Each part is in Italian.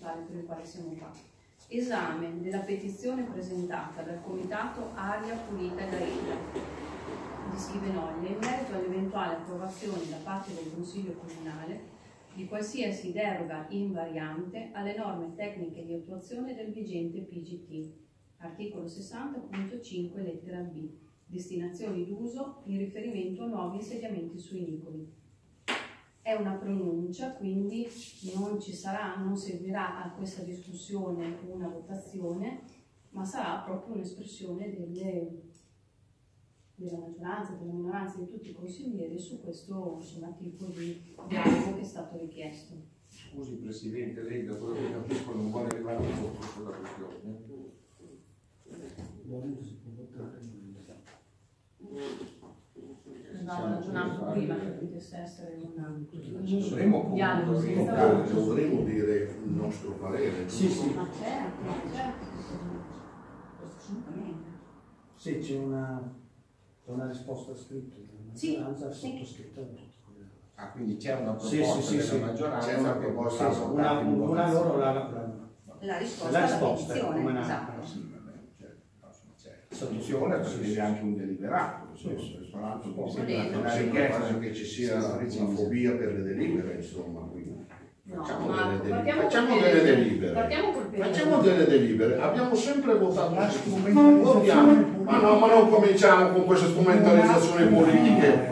principale per il quale siamo qua. Esame della petizione presentata dal Comitato Aria Pulita Gaeta di Schivenoglia in merito all'eventuale approvazione da parte del Consiglio Comunale di qualsiasi deroga invariante alle norme tecniche di attuazione del vigente PGT, articolo 60.5 lettera B, destinazioni d'uso in riferimento a nuovi insediamenti suinicoli. È una pronuncia, quindi non seguirà a questa discussione una votazione, ma sarà proprio un'espressione della maggioranza, della minoranza, di tutti i consiglieri su questo tipo di dialogo che è stato richiesto. Scusi Presidente, lei da quello che capisco non vuole arrivare a un voto sulla questione. Andavo ragionando prima che potesse essere un dialogo. Dovremmo dire il nostro parere. Sì, sì. Ma certo, assolutamente. Sì, c'è una risposta scritta della maggioranza, sottoscritta da tutti. Ah, quindi c'è una proposta della maggioranza, c'è una proposta, una loro la risposta alla petizione, esatto. Soluzione prevede anche un deliberato, una richiesta che ci sia una fobia per le delibere, insomma. No, facciamo delle delibere. Facciamo delle delibere. Abbiamo sempre votato votiamo. Ma non cominciamo con queste strumentalizzazioni politiche.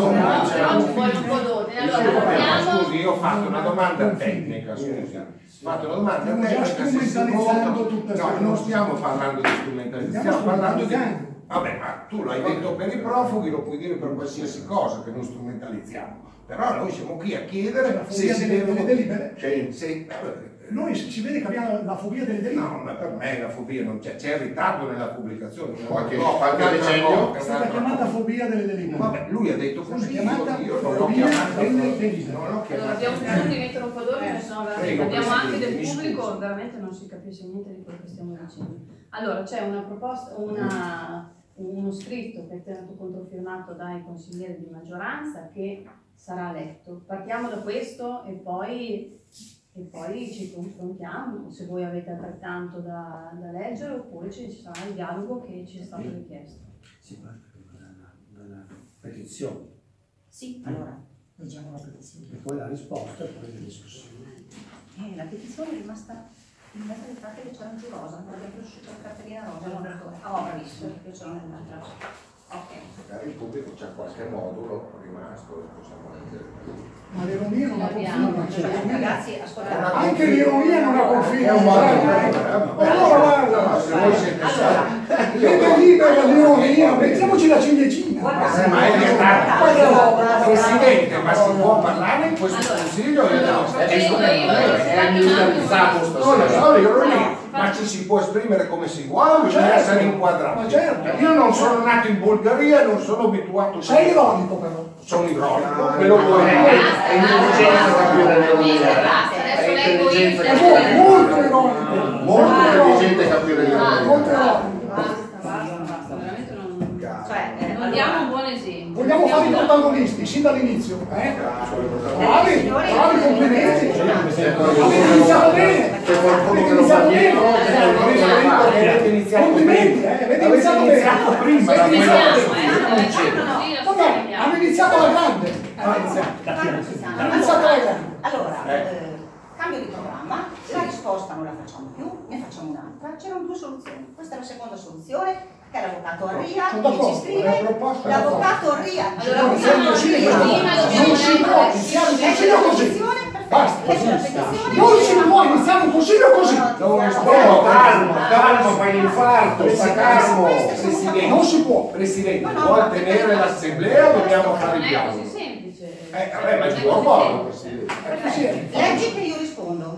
Scusi, io ho fatto una domanda tecnica, scusi. Ho fatto una domanda tecnica. No, non stiamo parlando di strumentalizzazione, stiamo parlando di... Vabbè, ma tu l'hai detto per i profughi, lo puoi dire per qualsiasi cosa, che non strumentalizziamo. Però noi siamo qui a chiedere se si delle delibere. Noi ci vede che abbiamo la fobia delle delibere. No, ma per me la fobia non c'è, c'è ritardo nella pubblicazione. Qualche decennio è stata chiamata fobia delle delibere. Vabbè, lui ha detto così, io non l'ho chiamata delle delibere. Allora abbiamo bisogno di mettere un po' d'ordine, se no veramente abbiamo anche del pubblico, veramente non si capisce niente di quello che stiamo dicendo. Allora c'è una proposta, uno scritto che è tenuto controfirmato dai consiglieri di maggioranza che sarà letto. Partiamo da questo e poi ci confrontiamo, se voi avete altrettanto da leggere, oppure ci sarà il dialogo che ci è stato richiesto. Si parte dalla petizione. Sì, allora. Leggiamo la petizione. E poi la risposta e poi le discussioni. La petizione è rimasta in mezzo alle carte che c'erano più rosa, non abbiamo conosciuto la cartellina rosa, ho visto che c'erano nell'altra. Ok. Magari il pubblico c'è qualche modulo rimasto, possiamo leggere. Ma l'ironia non la conferma. Ragazzi, ascoltate. Anche l'ironia non la conferma. Allora, libera l'ironia, mettiamoci la ciliegina. Presidente, ma si può parlare in questo consiglio? È minimizzato stasera. Ma ci si può esprimere come si vuole, bisogna essere inquadrati. Io non sono nato in Bulgaria, non sono abituato. Sei ironico però. Sono ironico, me lo puoi dire. È intelligenza capire l'ironia. È intelligenza Molto ironico. Molto intelligente capire l'ironia. Molto ironico. Basta, veramente non... non diamo un buon esempio. Vogliamo fare i protagonisti, sin dall'inizio. Bravi, complimenti. Avete iniziato bene. C'è qualcuno che lo fa dietro. Complimenti, avete iniziato bene. Hanno iniziato alla grande. Allora, cambio di programma, la risposta non la facciamo più, ne facciamo un'altra. C'erano due soluzioni. Questa è la seconda soluzione, che è l'avvocato Arria, che ci scrive. L'avvocato Arria. Allora, non si può iniziare un consiglio così. Calmo, fai l'infarto, calmo. Non si può. Presidente, vuol tenere l'assemblea o dobbiamo fare il dialogo? Non è così semplice. Vabbè, ma il suo modo, Presidente. Leggi che io rispondo.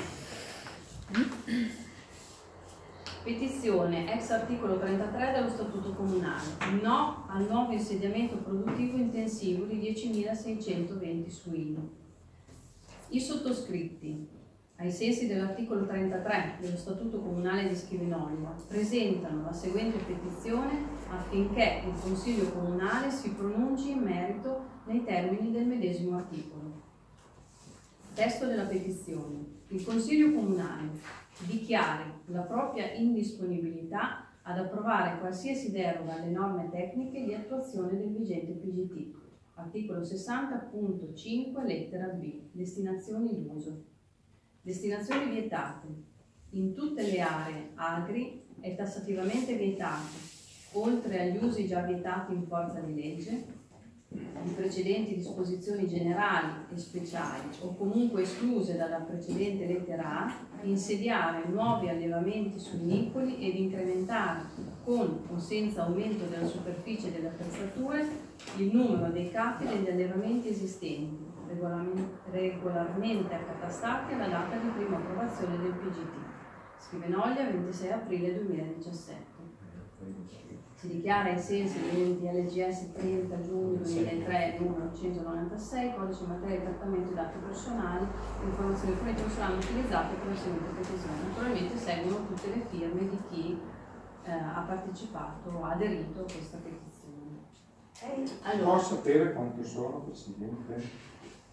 Petizione ex articolo 33 dello Statuto Comunale. No al nuovo insediamento produttivo intensivo di 10.620 suini. I sottoscritti, ai sensi dell'articolo 33 dello Statuto Comunale di Schivenoglia, presentano la seguente petizione affinché il Consiglio Comunale si pronunci in merito nei termini del medesimo articolo. Testo della petizione. Il Consiglio Comunale dichiari la propria indisponibilità ad approvare qualsiasi deroga alle norme tecniche di attuazione del vigente PGT. Articolo 60.5 lettera B. Destinazioni d'uso. Destinazioni vietate. In tutte le aree agri è tassativamente vietato, oltre agli usi già vietati in forza di legge, di precedenti disposizioni generali e speciali o comunque escluse dalla precedente lettera A, insediare nuovi allevamenti suinicoli ed incrementare con o senza aumento della superficie delle attrezzature il numero dei capi degli allevamenti esistenti, regolarmente accatastati alla data di prima approvazione del PGT. Scrive Noglia, 26 aprile 2017. Si dichiara ai sensi del DLGS 30 giugno 2003 numero 196, codice in materia di trattamento di dati personali, le informazioni fornite non saranno utilizzate per la seguente precisione. Naturalmente seguono tutte le firme di chi ha partecipato, ha aderito a questa petizione. Allora, Posso sapere quanto sono, Presidente?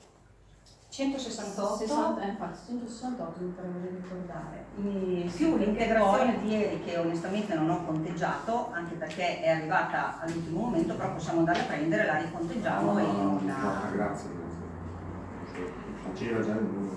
168 infatti 168 mi vorrei ricordare. più l'integrazione di ieri che onestamente non ho conteggiato, anche perché è arrivata all'ultimo momento, però possiamo andare a prendere, la riconteggiamo e non Grazie. C'era già il numero.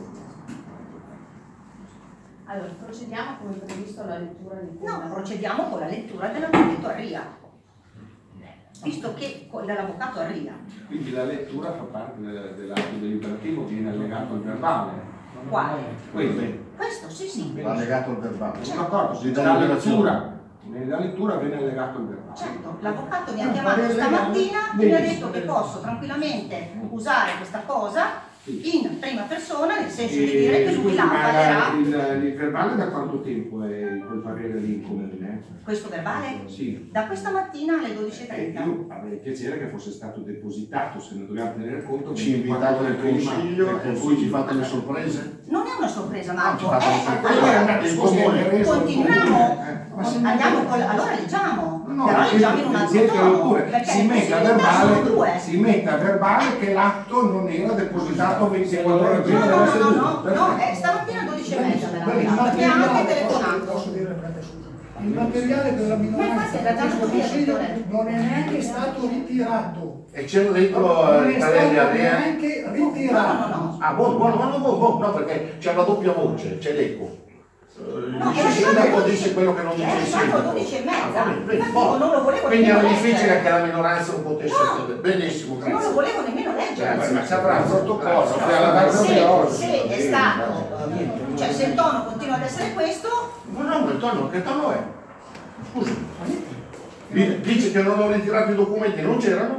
Allora, procediamo come previsto alla lettura di No, procediamo con la lettura dell'avvocato Arria, visto che dell'avvocato Arria. Quindi la lettura fa parte dell'atto deliberativo, viene allegato al verbale. Quale? Questo Questo, sì. Va legato al verbale. sono d'accordo, nella lettura viene allegato al verbale. Certo, l'avvocato mi ha chiamato stamattina e mi ha detto che posso tranquillamente usare questa cosa in prima persona, nel senso di dire che lui la avallerà. Il verbale da quanto tempo è quel parere lì in comune? Questo verbale? Sì. Da questa mattina alle 12:30. Io avrei piacere che fosse stato depositato, se ne dobbiamo tenere conto. Ci invitate nel consiglio e poi ci fate le sorprese? Non è una sorpresa, Ci Marco. fate le sorprese? Continuiamo. Andiamo con allora leggiamo. Però leggiamo in un altro tono. Si mette a verbale che l'atto non era depositato 24 ore prima. No, stamattina alle 12:30 me l'ha mandato. Mi ha anche telefonato. Posso dire, il materiale per la minoranza era già del stato via, Consiglio dottore. non è neanche stato ritirato. E c'era dentro Non il è parere di stato Arria? neanche ritirato. No. Ah, buono, no, perché c'è la doppia voce, c'è l'eco. Il sindaco dice quello che non dice il sindaco. 12:30. Non lo volevo Quindi era nemmeno difficile leggere. che la minoranza non potesse sapere. Benissimo, Non lo grazie. volevo nemmeno leggere. Ma saprà il protocollo, Se è stato, cioè se il tono continua ad essere questo, No, che tono è? Scusa. Dice che non ho ritirato i documenti, non c'erano?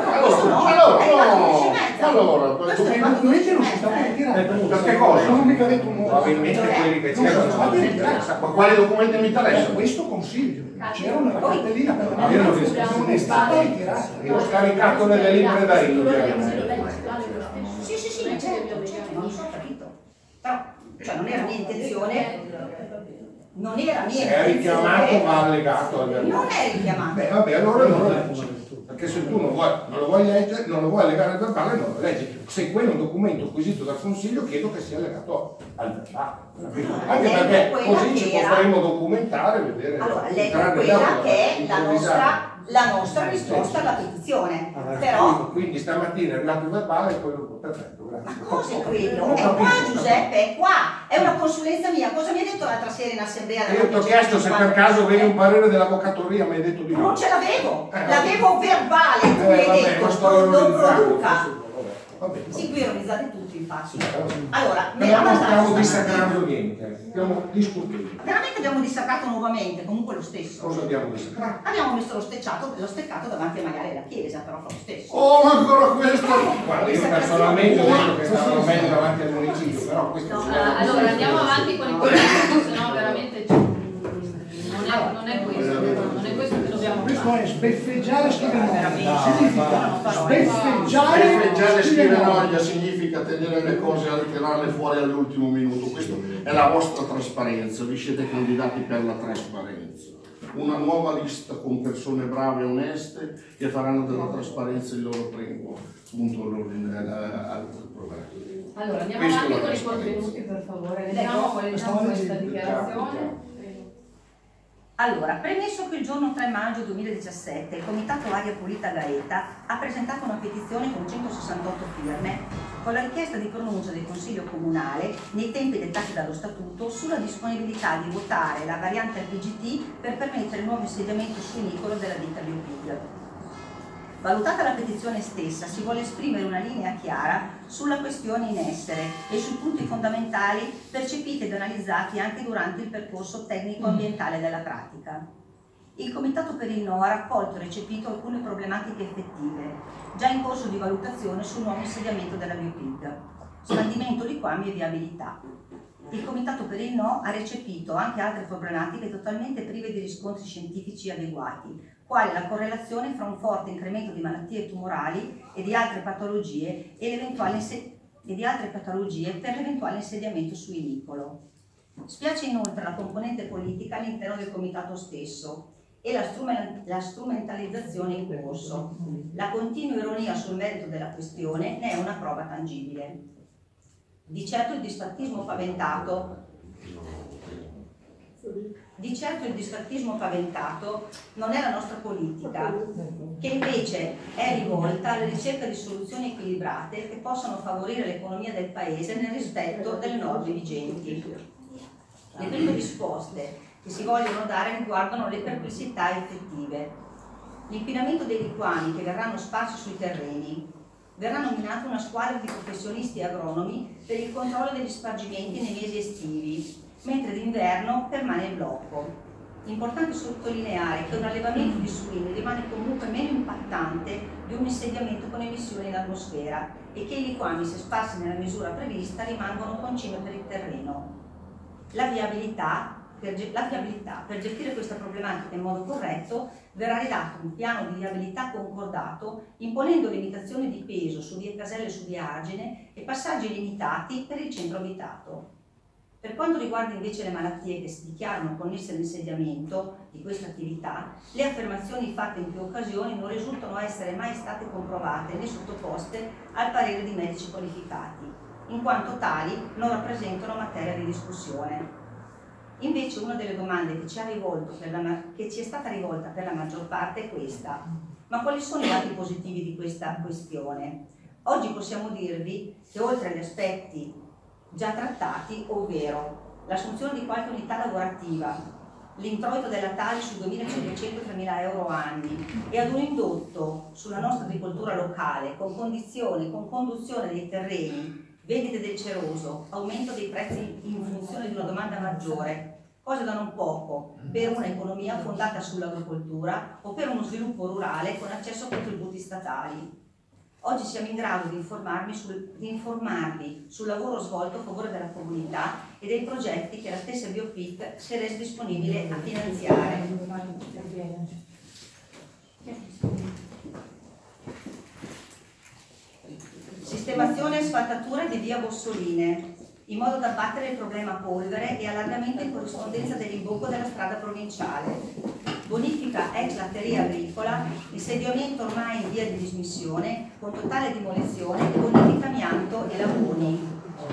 Allora, questo è I documenti non sono stati ritirati. Perché cosa? Non ho mica detto un nuovo. Probabilmente quelli che Non sono c'erano. stati ritirati. Ma quali documenti mi Per interessano? questo Consiglio c'era una cartellina per la Io non minoranza, non è stata ritirata. L'ho scaricato nelle libere da India. sì, ma certo, non so capito. Però, cioè non era mia intenzione. Non era mia Se è richiamato intenzione. va allegato al verbale. Non è richiamato. Beh, vabbè, allora non lo leggi. Perché se tu non lo vuoi leggere, non lo vuoi allegare al verbale, non lo leggi. Se quello è un documento acquisito dal Consiglio, chiedo che sia allegato al verbale. Anche perché così ci potremo documentare, vedere. Allora, leggo quella che è la nostra risposta alla petizione. Però, Quindi stamattina è arrivato il verbale e quello perfetto, ma grazie. cosa è quello? È qua Giuseppe, è qua. È una consulenza mia. Cosa mi hai detto l'altra sera in assemblea? Io ti ho chiesto se per caso avevi un parere dell'avvocatoria, mi hai detto di no. Non ce l'avevo, l'avevo verbale, tu mi hai detto, lo produca. Sì, qui ironizzate tutti infatti. Allora, Però non stiamo dissacrando niente, stiamo discutendo. veramente abbiamo dissacrato nuovamente, comunque lo stesso. Cosa abbiamo dissacrato? Abbiamo messo lo steccato davanti magari alla chiesa, però fa lo stesso. Oh, ma ancora questo! Guarda, io personalmente ho detto che stavano bene davanti al municipio, però questo Allora andiamo avanti con il commento, se no veramente non è questo che dobbiamo Questo fare. è sbeffeggiare Schivenoglia. Significa Sbeffeggiare sbeffeggiare Schivenoglia significa tenere le cose e tirarle fuori all'ultimo minuto. Questa è la vostra trasparenza, vi siete candidati per la trasparenza. una nuova lista con persone brave e oneste che faranno della trasparenza il loro primo punto al programma. Allora, andiamo avanti con i contenuti, per favore. Leggiamo questa dichiarazione. Allora, premesso che il giorno 3 maggio 2017 il Comitato Aria Pulita Gaeta ha presentato una petizione con 168 firme con la richiesta di pronuncia del Consiglio Comunale nei tempi dettati dallo Statuto sulla disponibilità di votare la variante RPGT per permettere il nuovo insediamento suinicolo della ditta Biopig. Valutata la petizione stessa, si vuole esprimere una linea chiara sulla questione in essere e sui punti fondamentali percepiti ed analizzati anche durante il percorso tecnico-ambientale della pratica. Il Comitato per il No ha raccolto e recepito alcune problematiche effettive, già in corso di valutazione sul nuovo insediamento della Biopig, spandimento liquami e viabilità. Il Comitato per il No ha recepito anche altre problematiche totalmente prive di riscontri scientifici adeguati, quale la correlazione fra un forte incremento di malattie tumorali e di altre patologie per l'eventuale insediamento suinicolo. Spiace inoltre la componente politica all'interno del Comitato stesso e la strumentalizzazione in corso. La continua ironia sul merito della questione ne è una prova tangibile. Di certo il disfattismo paventato non è la nostra politica, che invece è rivolta alla ricerca di soluzioni equilibrate che possano favorire l'economia del Paese nel rispetto delle norme vigenti. Le prime risposte che si vogliono dare riguardano le perplessità effettive. L'inquinamento dei liquami che verranno sparsi sui terreni. Verrà nominata una squadra di professionisti e agronomi per il controllo degli spargimenti nei mesi estivi, mentre d'inverno permane il blocco. Importante sottolineare che un allevamento di suini rimane comunque meno impattante di un insediamento con emissioni in atmosfera e che i liquami, se sparsi nella misura prevista, rimangono concime per il terreno. La viabilità, per gestire questa problematica in modo corretto, verrà redatto un piano di viabilità concordato imponendo limitazioni di peso su vie Caselle e su via Argine e passaggi limitati per il centro abitato. Per quanto riguarda invece le malattie che si dichiarano connesse all'insediamento di questa attività, le affermazioni fatte in più occasioni non risultano essere mai state comprovate né sottoposte al parere di medici qualificati, in quanto tali non rappresentano materia di discussione. Invece una delle domande che ci è stata rivolta per la maggior parte è questa: ma quali sono i lati positivi di questa questione? Oggi possiamo dirvi che oltre agli aspetti già trattati, ovvero l'assunzione di qualche unità lavorativa, l'introito della Tali su 2.500-3.000 euro anni e ad un indotto sulla nostra agricoltura locale con conduzione dei terreni, vendite del ceroso, aumento dei prezzi in funzione di una domanda maggiore, cose da non poco per un'economia fondata sull'agricoltura o per uno sviluppo rurale con accesso a contributi statali. Oggi siamo in grado di informarvi sul lavoro svolto a favore della comunità e dei progetti che la stessa Biopig si è resa disponibile a finanziare. Sistemazione e asfaltatura di via Bossoline, in modo da abbattere il problema polvere e allargamento in corrispondenza dell'imbocco della strada provinciale. Bonifica ex latteria agricola, insediamento ormai in via di dismissione, con totale demolizione, bonifica amianto e laguni.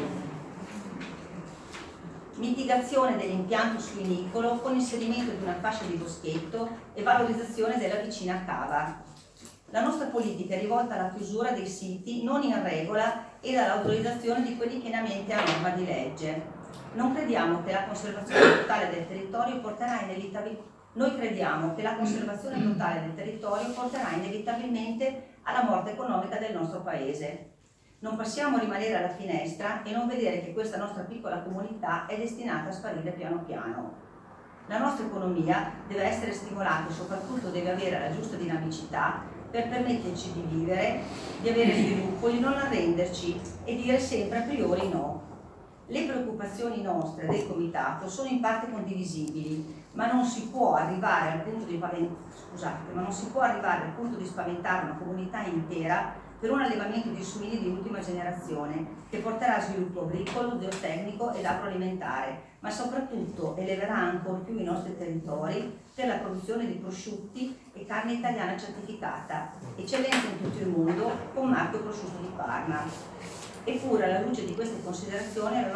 Mitigazione dell'impianto suinicolo con inserimento di una fascia di boschetto e valorizzazione della vicina cava. La nostra politica è rivolta alla chiusura dei siti non in regola e all'autorizzazione di quelli pienamente a norma di legge. Non crediamo che la conservazione totale del territorio porterà inevitabilmente alla morte economica del nostro Paese. Non possiamo rimanere alla finestra e non vedere che questa nostra piccola comunità è destinata a sparire piano piano. La nostra economia deve essere stimolata e soprattutto deve avere la giusta dinamicità per permetterci di vivere, di avere sviluppo, di non arrenderci e dire sempre a priori no. Le preoccupazioni nostre del Comitato sono in parte condivisibili, ma non si può arrivare al punto di spaventare una comunità intera per un allevamento di suini di ultima generazione che porterà sviluppo agricolo, zootecnico ed agroalimentare, ma soprattutto eleverà ancor più i nostri territori per la produzione di prosciutti e carne italiana certificata, eccellente in tutto il mondo con marchio prosciutto di Parma. Eppure, alla luce di queste considerazioni, la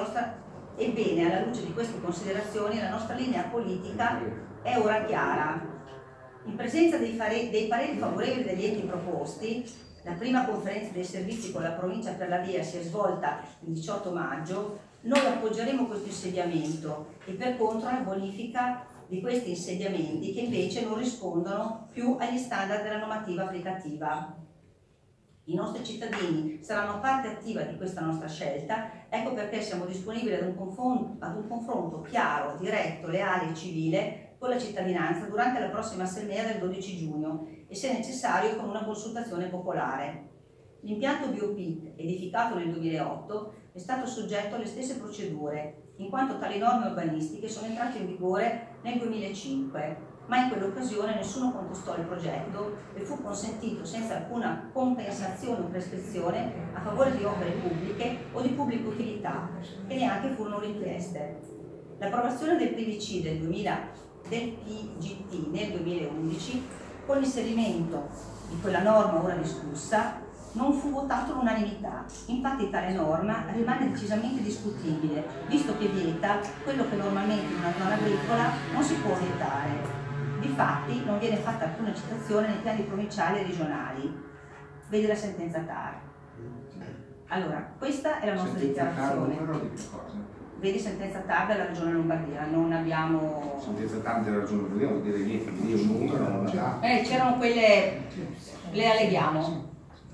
nostra linea politica è ora chiara. In presenza dei pareri favorevoli degli enti proposti, la prima conferenza dei servizi con la provincia per la via si è svolta il 18 maggio, noi appoggeremo questo insediamento e per contro la bonifica di questi insediamenti che invece non rispondono più agli standard della normativa applicativa. I nostri cittadini saranno parte attiva di questa nostra scelta, ecco perché siamo disponibili ad un confronto chiaro, diretto, leale e civile con la cittadinanza durante la prossima assemblea del 12 giugno e se necessario con una consultazione popolare. L'impianto BioPIC, edificato nel 2008, è stato soggetto alle stesse procedure, in quanto tali norme urbanistiche sono entrate in vigore nel 2005, ma in quell'occasione nessuno contestò il progetto e fu consentito senza alcuna compensazione o prescrizione a favore di opere pubbliche o di pubblica utilità, che neanche furono richieste. L'approvazione del PVC del PGT nel 2011, con l'inserimento di quella norma ora discussa, non fu votato all'unanimità. Infatti tale norma rimane decisamente discutibile, visto che vieta quello che normalmente in una zona agricola non si può vietare. Difatti non viene fatta alcuna citazione nei piani provinciali e regionali. Vedi la sentenza TAR. Allora, questa è la nostra dichiarazione. Vedi sentenza TAR della Regione Lombardia, non abbiamo... Sentenza TAR della Regione Lombardia vuol dire niente, quindi un numero non la dà. C'erano quelle, le alleghiamo.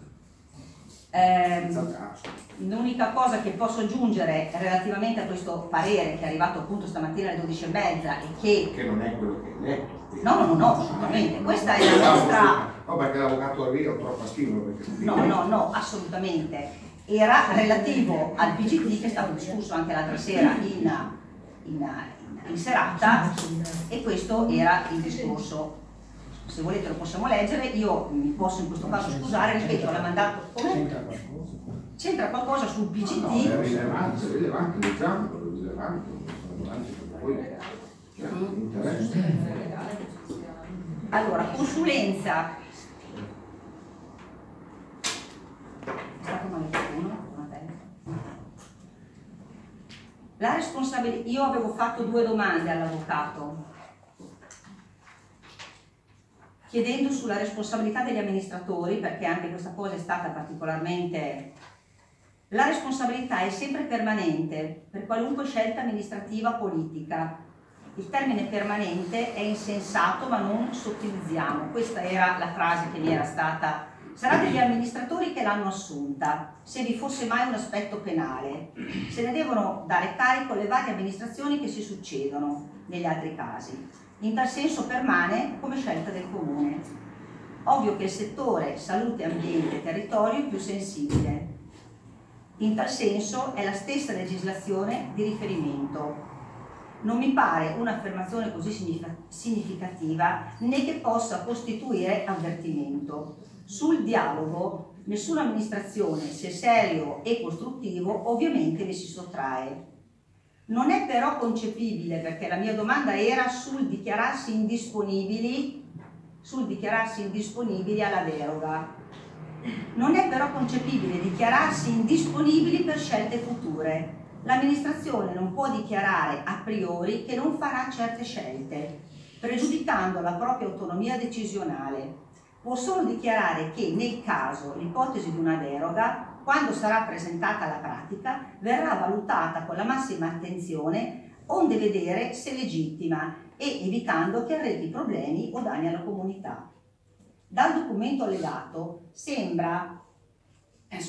L'unica cosa che posso aggiungere relativamente a questo parere che è arrivato appunto stamattina alle 12:30 e che non è quello che hai letto. No, assolutamente. Questa è la nostra... No, perché l'avvocato Arrigo è troppo stimo. No, assolutamente. Era relativo al PGT che è stato discusso anche l'altra sera in serata e questo era il discorso. Se volete lo possiamo leggere, io mi posso in questo caso scusare, ripeto, l'ha mandato come? C'entra qualcosa sul PGT? No, è rilevante, leggiamolo, rilevante, poi interessa. Allora, consulenza. È stato male qualcuno? La responsabilità. Io avevo fatto 2 domande all'avvocato, chiedendo sulla responsabilità degli amministratori, perché anche questa cosa è stata particolarmente... La responsabilità è sempre permanente per qualunque scelta amministrativa o politica. Il termine permanente è insensato, ma non sottilizziamo. Questa era la frase che mi era stata... Sarà degli amministratori che l'hanno assunta, se vi fosse mai un aspetto penale. Se ne devono dare carico le varie amministrazioni che si succedono negli altri casi. In tal senso permane come scelta del Comune. Ovvio che il settore salute, ambiente e territorio è più sensibile. In tal senso è la stessa legislazione di riferimento. Non mi pare un'affermazione così significativa né che possa costituire avvertimento. Sul dialogo nessuna amministrazione, se serio e costruttivo, ovviamente ne si sottrae. Non è però concepibile, perché la mia domanda era sul dichiararsi indisponibili alla deroga. Non è però concepibile dichiararsi indisponibili per scelte future. L'amministrazione non può dichiarare a priori che non farà certe scelte, pregiudicando la propria autonomia decisionale. Può solo dichiarare che nel caso l'ipotesi di una deroga, quando sarà presentata alla pratica, verrà valutata con la massima attenzione, onde vedere se legittima e evitando che arrechi problemi o danni alla comunità. Dal documento allegato sembra che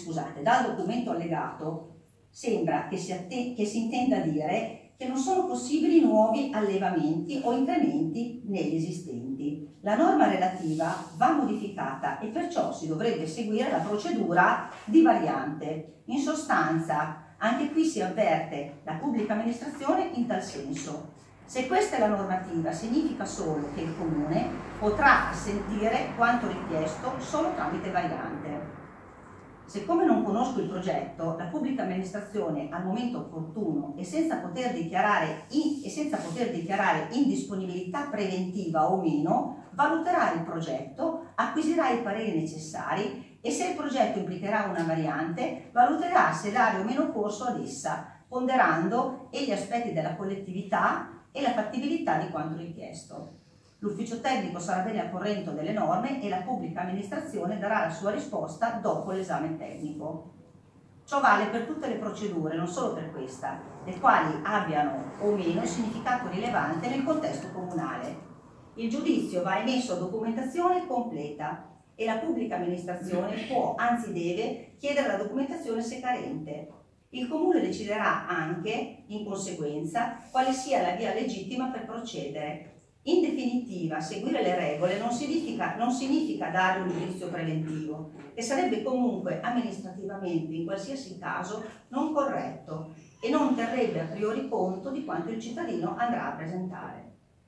si intenda dire che non sono possibili nuovi allevamenti o incrementi negli esistenti. La norma relativa va modificata e perciò si dovrebbe seguire la procedura di variante. In sostanza, anche qui si avverte la pubblica amministrazione in tal senso. Se questa è la normativa, significa solo che il Comune potrà assentire quanto richiesto solo tramite variante. Siccome non conosco il progetto, la pubblica amministrazione al momento opportuno e senza poter dichiarare indisponibilità preventiva o meno, valuterà il progetto, acquisirà i pareri necessari e se il progetto implicherà una variante, valuterà se dare o meno corso ad essa, ponderando e gli aspetti della collettività e la fattibilità di quanto richiesto. L'ufficio tecnico sarà bene al corrente delle norme e la pubblica amministrazione darà la sua risposta dopo l'esame tecnico. Ciò vale per tutte le procedure, non solo per questa, le quali abbiano o meno significato rilevante nel contesto comunale. Il giudizio va emesso a documentazione completa e la pubblica amministrazione può, anzi deve, chiedere la documentazione se carente. Il Comune deciderà anche, in conseguenza, quale sia la via legittima per procedere. In definitiva, seguire le regole non significa dare un giudizio preventivo, che sarebbe comunque amministrativamente, in qualsiasi caso, non corretto e non terrebbe a priori conto di quanto il cittadino andrà a presentare.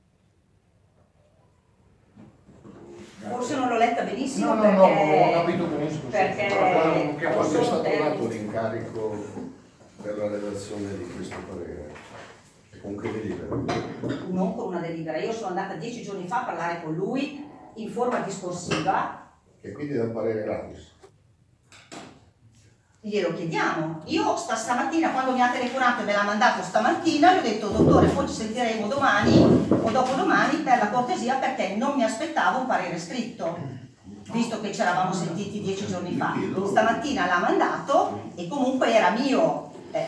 Forse non l'ho letta benissimo No, perché... no, ho capito benissimo. Perché... Quando è stato dato l'incarico per la redazione di questo parere? Con che delibera? Non con una delibera, io sono andata 10 giorni fa a parlare con lui in forma discorsiva. E quindi da un parere gratis? Glielo chiediamo. Io stamattina, quando mi ha telefonato e me l'ha mandato stamattina, gli ho detto: dottore, poi ci sentiremo domani o dopodomani per la cortesia, perché non mi aspettavo un parere scritto, visto che ci eravamo sentiti 10 giorni fa. Stamattina l'ha mandato e comunque era mio,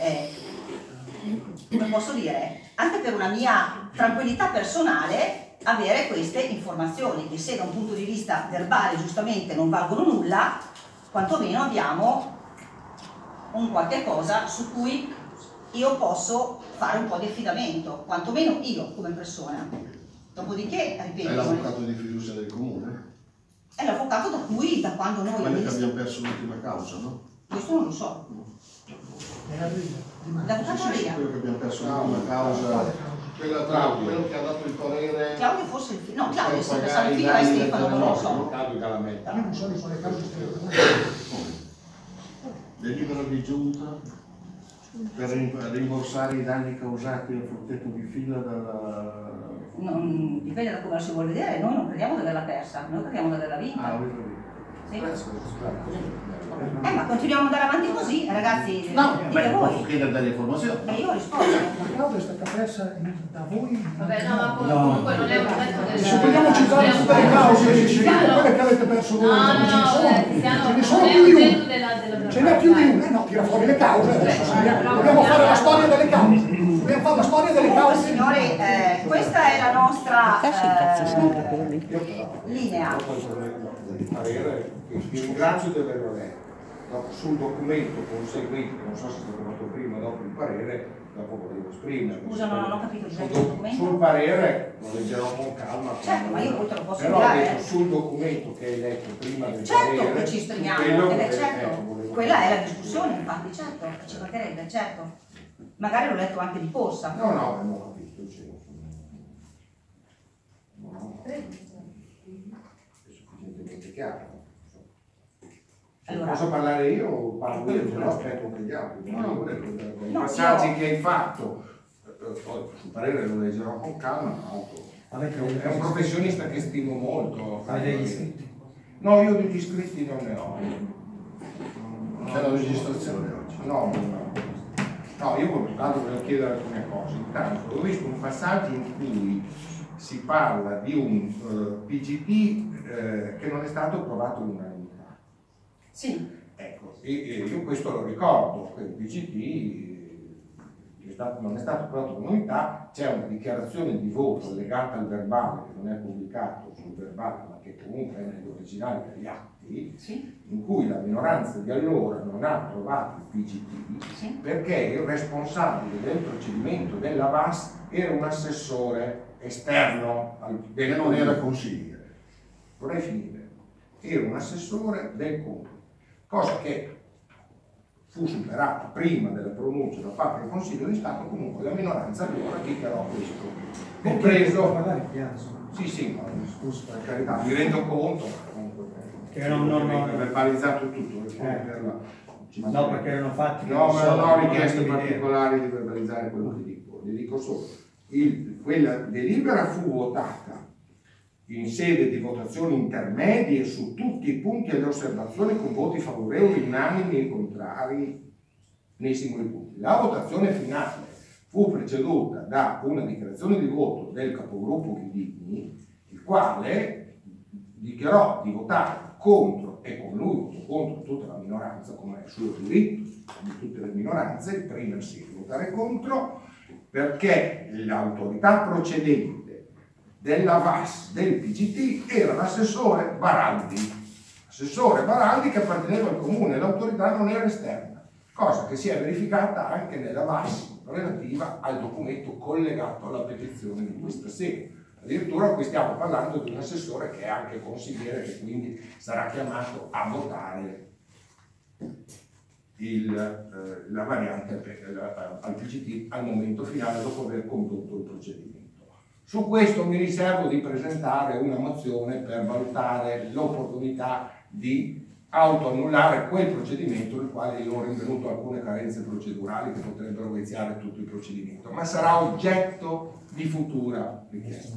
come posso dire, anche per una mia tranquillità personale, avere queste informazioni, che se da un punto di vista verbale giustamente non valgono nulla, quantomeno abbiamo un qualche cosa su cui io posso fare un po' di affidamento, quantomeno io come persona. Dopodiché, ripeto... È l'avvocato di fiducia del comune? È l'avvocato da quando noi... Quello che abbiamo perso l'ultima causa, no? Questo non lo so. L'avvocato Ria. Quello che abbiamo perso l'ultima causa... Quello che ha dato il parere... Claudio forse il figlio... No, Claudio è sempre stato il figlio e Stefano non lo so. Claudio Calametta. Io non so di quale causa Delibera di giunta per rimborsare i danni causati al frutteto di fila dalla... Dipende da come la si vuole vedere, noi non crediamo di averla persa, noi crediamo di averla vinta. Ah, avete vinto. Ma continuiamo ad andare avanti così, ragazzi. No, dite voi. posso chiedere delle informazioni. Io rispondo. La causa è stata persa da voi? Vabbè, no, ma comunque non è un detto del... Se vogliamo citare tutte le cause, quelle che avete perso voi, ce ne sono più di una. Ce n'è più di una, no, tira fuori le cause adesso. Dobbiamo fare la storia delle cause. Dobbiamo fare la storia delle cause. Signori, questa è la nostra linea. Parere che vi ringrazio di averlo letto. Dopo, sul documento conseguente, che non so se è stato fatto prima o dopo il parere, dopo volevo esprimere. Scusa, non ho capito il documento. Sul parere lo leggerò con calma. Certo, ma io poi te lo posso però inviare. detto, sul documento che hai letto prima del Certo parere, che ci esprimiamo, certo. Quella è la discussione, infatti, certo, ci mancherebbe, certo. Magari l'ho letto anche di corsa. No, non ho capito il senso. È sufficientemente chiaro. Allora, posso parlare io o parlo io? Se no aspetto anche gli altri. I passaggi che hai fatto, sul parere lo leggerò con calma, è un professionista che stimo molto. Hai degli iscritti? No, io degli iscritti non ne ho. C'è la registrazione oggi? No, io volevo chiedere alcune cose. Intanto ho visto un passaggio in cui si parla di un PGT che non è stato approvato all'unanimità. sì. Ecco, e io questo lo ricordo, che il PGT non è stato approvato all'unanimità, c'è una dichiarazione di voto legata al verbale, che non è pubblicato sul verbale, ma che comunque è negli originali degli atti, Sì. in cui la minoranza di allora non ha approvato il PGT, Sì. perché il responsabile del procedimento della VAS era un assessore esterno Che non era consigliere. Vorrei finire. Era un assessore del comune, cosa che fu superata prima della pronuncia da parte del Consiglio di Stato. Comunque la minoranza allora dichiarò questo, compreso... Magari piano. Sì, ma scusa, per carità, mi rendo conto. verbalizzato tutto. No, perché erano fatti. No, ma non ho richiesto particolari di verbalizzare quello che dico. Vi dico solo, quella delibera fu votata in sede di votazioni intermedie su tutti i punti e le osservazioni con voti favorevoli, unanimi e contrari nei singoli punti. La votazione finale fu preceduta da una dichiarazione di voto del capogruppo Ghidini, il quale dichiarò di votare contro, e con lui votò contro tutta la minoranza, come è il suo diritto di tutte le minoranze, il primo sì votare contro, perché l'autorità procedente della VAS del PGT era l'assessore Baraldi che apparteneva al comune, l'autorità non era esterna, cosa che si è verificata anche nella VAS relativa al documento collegato alla petizione di questa sera. Addirittura qui stiamo parlando di un assessore che è anche consigliere, che quindi sarà chiamato a votare la variante al PGT al momento finale dopo aver condotto il procedimento. Su questo mi riservo di presentare una mozione per valutare l'opportunità di autoannullare quel procedimento nel quale io ho rinvenuto alcune carenze procedurali che potrebbero viziare tutto il procedimento, ma sarà oggetto di futura richiesta.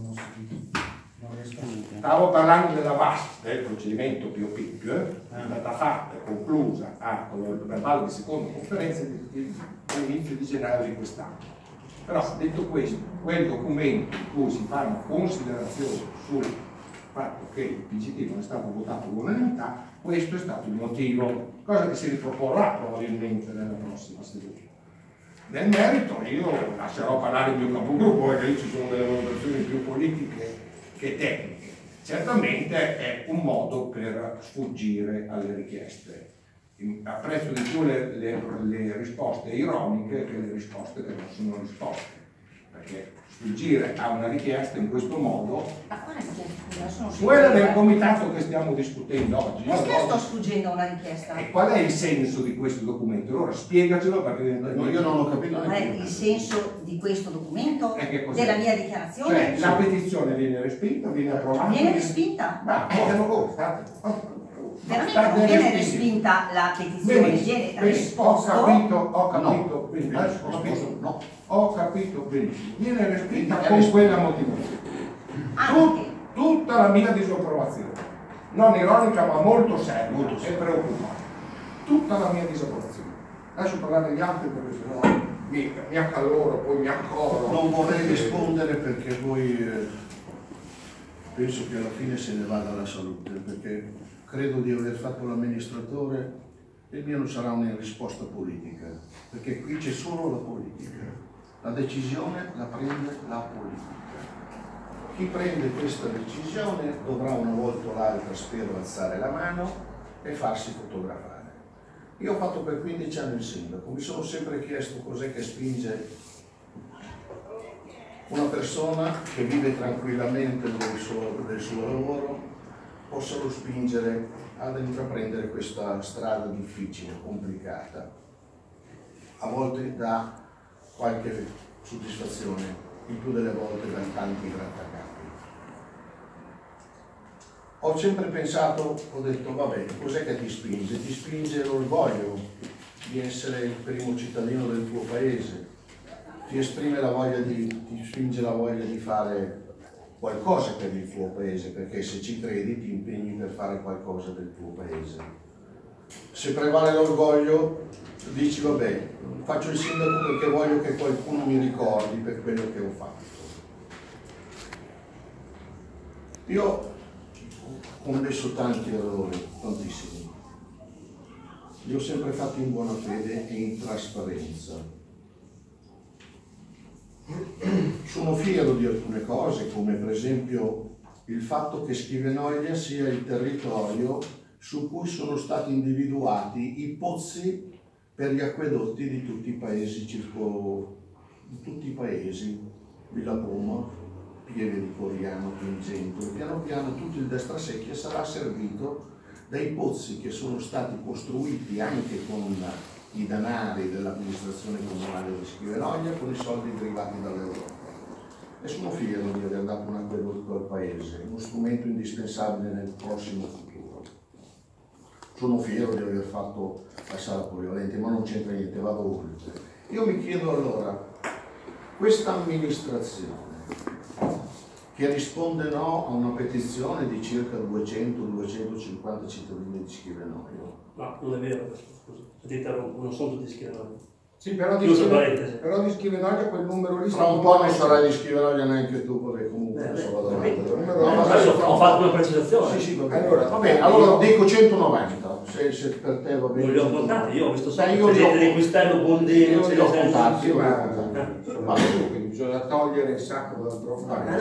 Stavo parlando della VAS del procedimento PIOPIC, è stata fatta e conclusa con il verbale di seconda conferenza all'inizio di gennaio di quest'anno. Però detto questo, quel documento in cui si fanno considerazioni sul fatto che il PGT non è stato votato all'unanimità, questo è stato il motivo, cosa che si riproporrà probabilmente nella prossima seduta. Nel merito io lascerò parlare il mio capogruppo, perché lì ci sono delle valutazioni più politiche che tecniche. Certamente è un modo per sfuggire alle richieste. Apprezzo di più le risposte ironiche che le risposte che non sono risposte, perché sfuggire a una richiesta in questo modo, quella del comitato che stiamo discutendo oggi. Perché sto sfuggendo a una richiesta? E qual è il senso di questo documento? Allora spiegacelo, perché io non ho capito. Qual è il senso di questo documento? Della mia dichiarazione? Cioè, la petizione viene respinta, viene approvata. Viene respinta? Veramente non viene respinta la petizione, viene risposto. Ho capito benissimo. Viene respinta con quella motivazione. Tutta la mia disapprovazione, non ironica ma molto seria e preoccupante. Tutta la mia disapprovazione. Lascio parlare gli altri perché sennò mi accaloro, poi mi accoro. Non vorrei rispondere perché poi penso che alla fine se ne vada la salute, perché credo di aver fatto l'amministratore e il mio non sarà una risposta politica, perché qui c'è solo la politica. La decisione la prende la politica. Chi prende questa decisione dovrà una volta o l'altra, spero, alzare la mano e farsi fotografare. Io ho fatto per 15 anni il sindaco, mi sono sempre chiesto cos'è che spinge una persona che vive tranquillamente del suo lavoro possano spingere ad intraprendere questa strada difficile, complicata. A volte dà qualche soddisfazione, il più delle volte da tanti grattacapi. Ho sempre pensato, ho detto, vabbè, cos'è che ti spinge? Ti spinge l'orgoglio di essere il primo cittadino del tuo paese, ti spinge la voglia di fare qualcosa per il tuo paese, perché se ci credi ti impegni per fare qualcosa del tuo paese. Se prevale l'orgoglio, dici vabbè, faccio il sindaco perché voglio che qualcuno mi ricordi per quello che ho fatto. Io ho commesso tanti errori, tantissimi. Li ho sempre fatti in buona fede e in trasparenza. Sono fiero di alcune cose, come per esempio il fatto che Schivenoglia sia il territorio su cui sono stati individuati i pozzi per gli acquedotti di tutti i paesi Villa Poma, Pieve di Coriano, Pingento. Piano piano tutto il Destrasecchia sarà servito dai pozzi che sono stati costruiti anche con i denari dell'amministrazione comunale di Schivenoglia, con i soldi derivati dall'Europa. E sono fiero di aver dato un acquedotto al paese, uno strumento indispensabile nel prossimo futuro. sono fiero di aver fatto la sala polivalente, ma non c'entra niente, vado oltre. Io mi chiedo allora, questa amministrazione che risponde no a una petizione di circa 200-250 cittadini di Schivenoio. No, non è vero questo, scusa, non sono tutti di Schivenoio. Sì, però di Schivenoia quel numero lì... Tra un po' non sarai di Schivenoia neanche tu, perché comunque non so vado avanti. Ho fatto una precisazione. Sì, va bene, allora dico 190, se per te va bene. Non li ho contati, io ho visto sempre io gente di Quistello, Bondino, io li ho contati, quindi bisogna togliere il sacco dal profanare.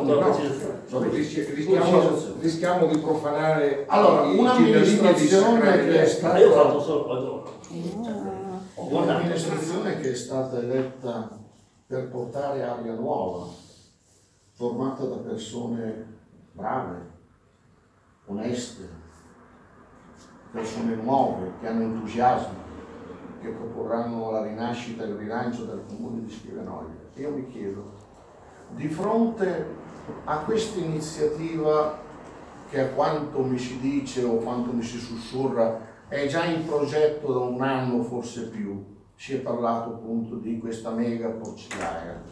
Rischiamo di profanare. Allora, un'amministrazione che è stata... Io ho fatto solo poi dopo. Un'amministrazione che è stata eletta per portare aria nuova, formata da persone brave, oneste, persone nuove, che hanno entusiasmo, che proporranno la rinascita e il rilancio del comune di Schivenoia. Io mi chiedo, di fronte a questa iniziativa che a quanto mi si dice o quanto mi si sussurra è già in progetto da un anno, forse più, si è parlato appunto di questa mega porcilaia.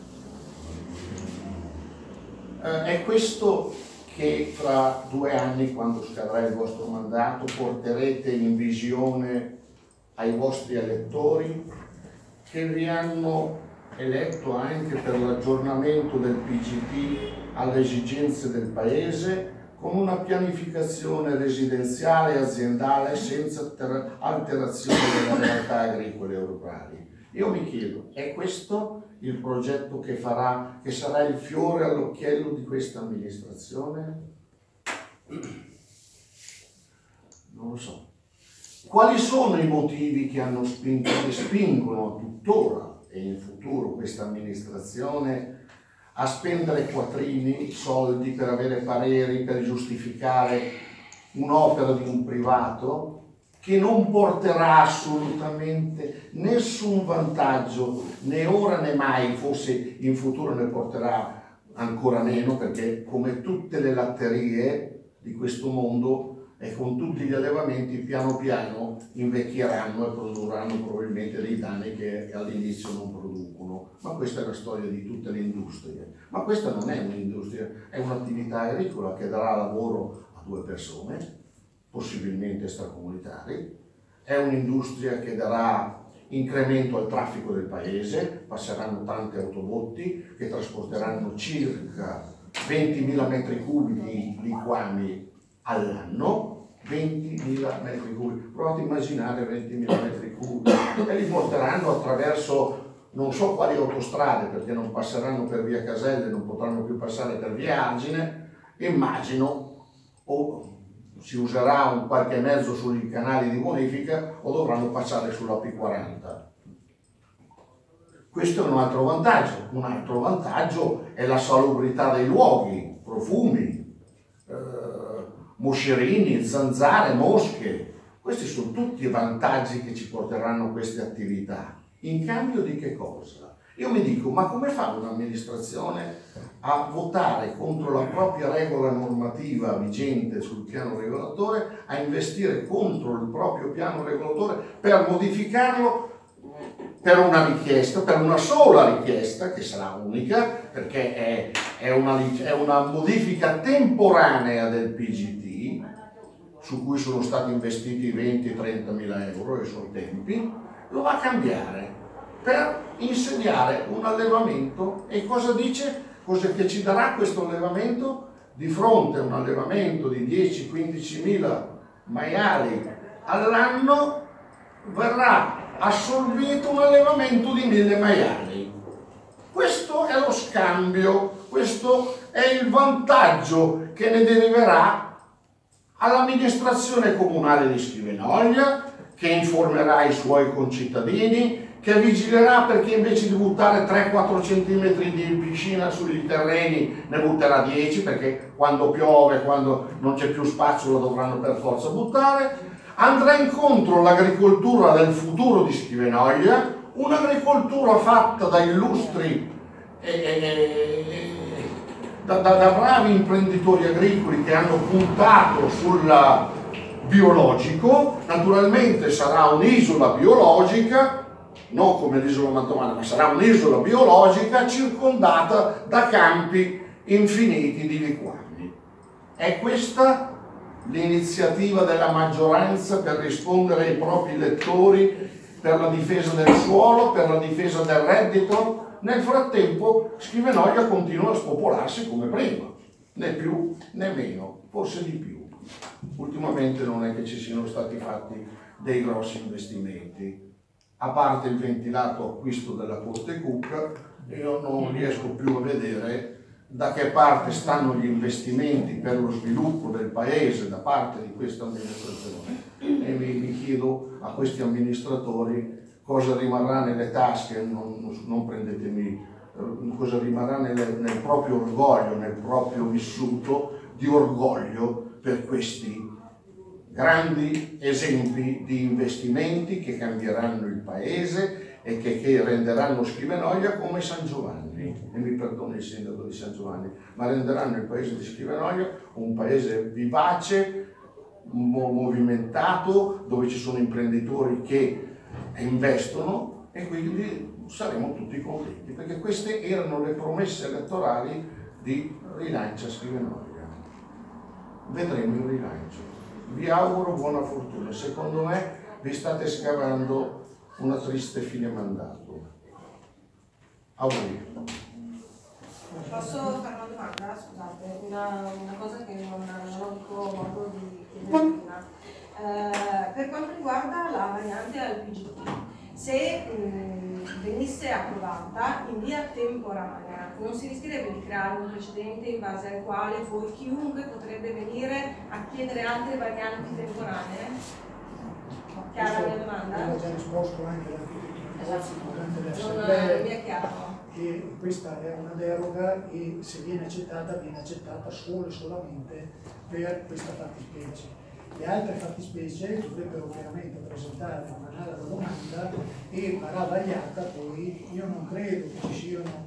È questo che fra 2 anni, quando scadrà il vostro mandato, porterete in visione ai vostri elettori che vi hanno eletto anche per l'aggiornamento del PGT alle esigenze del Paese, con una pianificazione residenziale e aziendale senza alterazione delle realtà agricole e rurali. Io mi chiedo, è questo il progetto che sarà il fiore all'occhiello di questa amministrazione? Non lo so. Quali sono i motivi che hanno spinto, che spingono tuttora e in futuro questa amministrazione a spendere quattrini, soldi per avere pareri, per giustificare un'opera di un privato che non porterà assolutamente nessun vantaggio, né ora né mai, forse in futuro ne porterà ancora meno, perché come tutte le latterie di questo mondo e con tutti gli allevamenti piano piano invecchieranno e produrranno probabilmente dei danni che all'inizio non producono. Ma questa è la storia di tutte le industrie. Ma questa non è un'industria, è un'attività agricola che darà lavoro a 2 persone, possibilmente extracomunitari. È un'industria che darà incremento al traffico del paese, passeranno tante autobotti che trasporteranno circa 20.000 metri cubi di liquami all'anno, 20.000 metri cubi. Provate a immaginare 20.000 metri cubi e li porteranno attraverso non so quali autostrade, perché non passeranno per via Caselle, non potranno più passare per via Argine, immagino, o si userà un qualche mezzo sui canali di bonifica o dovranno passare sulla P40. Questo è un altro vantaggio. Un altro vantaggio è la salubrità dei luoghi, profumi, moscerini, zanzare, mosche. Questi sono tutti vantaggi che ci porteranno queste attività. In cambio di che cosa? Io mi dico, ma come fa un'amministrazione a votare contro la propria regola normativa vigente sul piano regolatore, a investire contro il proprio piano regolatore per modificarlo per una richiesta, per una sola richiesta, che sarà unica, perché è una modifica temporanea del PGT, su cui sono stati investiti 20-30 mila euro ai suoi tempi, lo va a cambiare per insegnare un allevamento. E cosa dice? Cosa che ci darà questo allevamento? Di fronte a un allevamento di 10-15 mila maiali all'anno verrà assorbito un allevamento di 1000 maiali. Questo è lo scambio, questo è il vantaggio che ne deriverà all'amministrazione comunale di Schivenoia, che informerà i suoi concittadini, che vigilerà perché invece di buttare 3-4 centimetri di piscina sugli terreni ne butterà 10, perché quando piove, quando non c'è più spazio lo dovranno per forza buttare. Andrà incontro all'agricoltura del futuro di Schivenoia, un'agricoltura fatta da illustri da bravi imprenditori agricoli che hanno puntato sulla biologico, naturalmente sarà un'isola biologica, non come l'isola Mantovana, ma sarà un'isola biologica circondata da campi infiniti di liquami. È questa l'iniziativa della maggioranza per rispondere ai propri elettori per la difesa del suolo, per la difesa del reddito? Nel frattempo Schivenoglia continua a spopolarsi come prima, né più né meno, forse di più. Ultimamente non è che ci siano stati fatti dei grossi investimenti. A parte il ventilato acquisto della Corte Cucca, io non riesco più a vedere da che parte stanno gli investimenti per lo sviluppo del paese da parte di questa amministrazione. E mi chiedo a questi amministratori cosa rimarrà nelle tasche, non prendetemi, cosa rimarrà nel proprio orgoglio, nel proprio vissuto di orgoglio per questi grandi esempi di investimenti che cambieranno il paese e che renderanno Schivenoglia come San Giovanni, e mi perdoni il sindaco di San Giovanni, ma renderanno il paese di Schivenoglia un paese vivace, movimentato, dove ci sono imprenditori che investono, e quindi saremo tutti contenti, perché queste erano le promesse elettorali di Rilancia Schivenoglia. Vedremo il rilancio. Vi auguro buona fortuna. Secondo me vi state scavando una triste fine mandato. Auguri. Posso fare una domanda? Scusate, una cosa che non ho avuto modo di chiedere prima. Per quanto riguarda la variante al PGT, se venisse approvata in via temporanea, non si rischierebbe di creare un precedente in base al quale poi chiunque potrebbe venire a chiedere altre varianti temporanee? Chiara la mia domanda? Ho già risposto anche durante le Non assemblee. mi è chiaro. Che questa è una deroga e se viene accettata solo e solamente per questa fattispecie. Le altre fattispecie dovrebbero chiaramente presentare un'analoga domanda e verrà vagliata poi. Io non credo che ci siano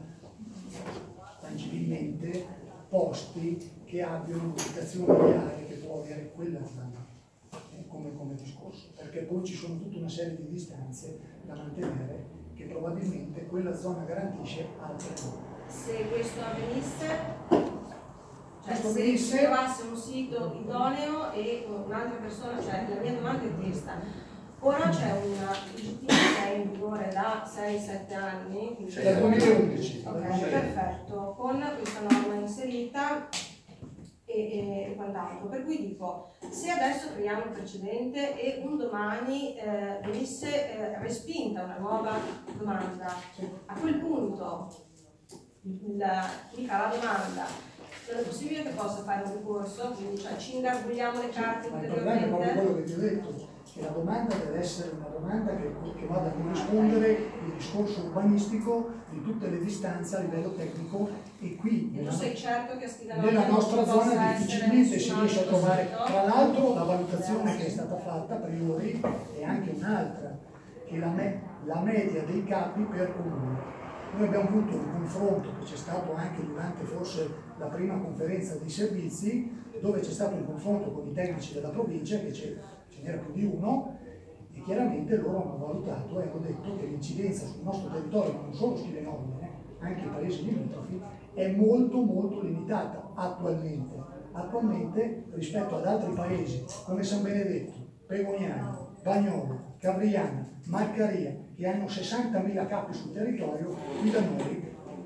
tangibilmente posti che abbiano un'indicazione chiara che può avere quella zona come discorso, perché poi ci sono tutta una serie di distanze da mantenere che probabilmente quella zona garantisce, altre no. Se questo avvenisse, cioè se si trovasse un sito idoneo e un'altra persona, cioè la mia domanda è questa: ora c'è una IGT che è in vigore da 6-7 anni, quindi dal 2011. Ok, perfetto, con questa norma inserita e quant'altro, per cui dico, se adesso creiamo il precedente e un domani venisse respinta una nuova domanda, a quel punto chi fa la domanda non è possibile che possa fare un ricorso, quindi cioè, ci ingarbugliamo le carte ulteriormente? Il problema è proprio quello che ti ho detto, che la domanda deve essere una domanda che vada a corrispondere il discorso urbanistico di tutte le distanze a livello tecnico, e qui tu sei certo che nella nostra zona difficilmente si riesce a trovare. Tra l'altro la valutazione che è stata fatta a priori è anche un'altra, che la media dei capi per comune. Noi abbiamo avuto un confronto che c'è stato anche durante forse la prima conferenza dei servizi, dove c'è stato un confronto con i tecnici della provincia, che ce n'era più di uno, e chiaramente loro hanno valutato e hanno detto che l'incidenza sul nostro territorio, non solo Schivenoglia, anche i paesi limitrofi, è molto limitata attualmente. Attualmente rispetto ad altri paesi come San Benedetto, Pegognano, Bagnolo, Cavriana, Malcaria, che hanno 60.000 capi sul territorio, qui da noi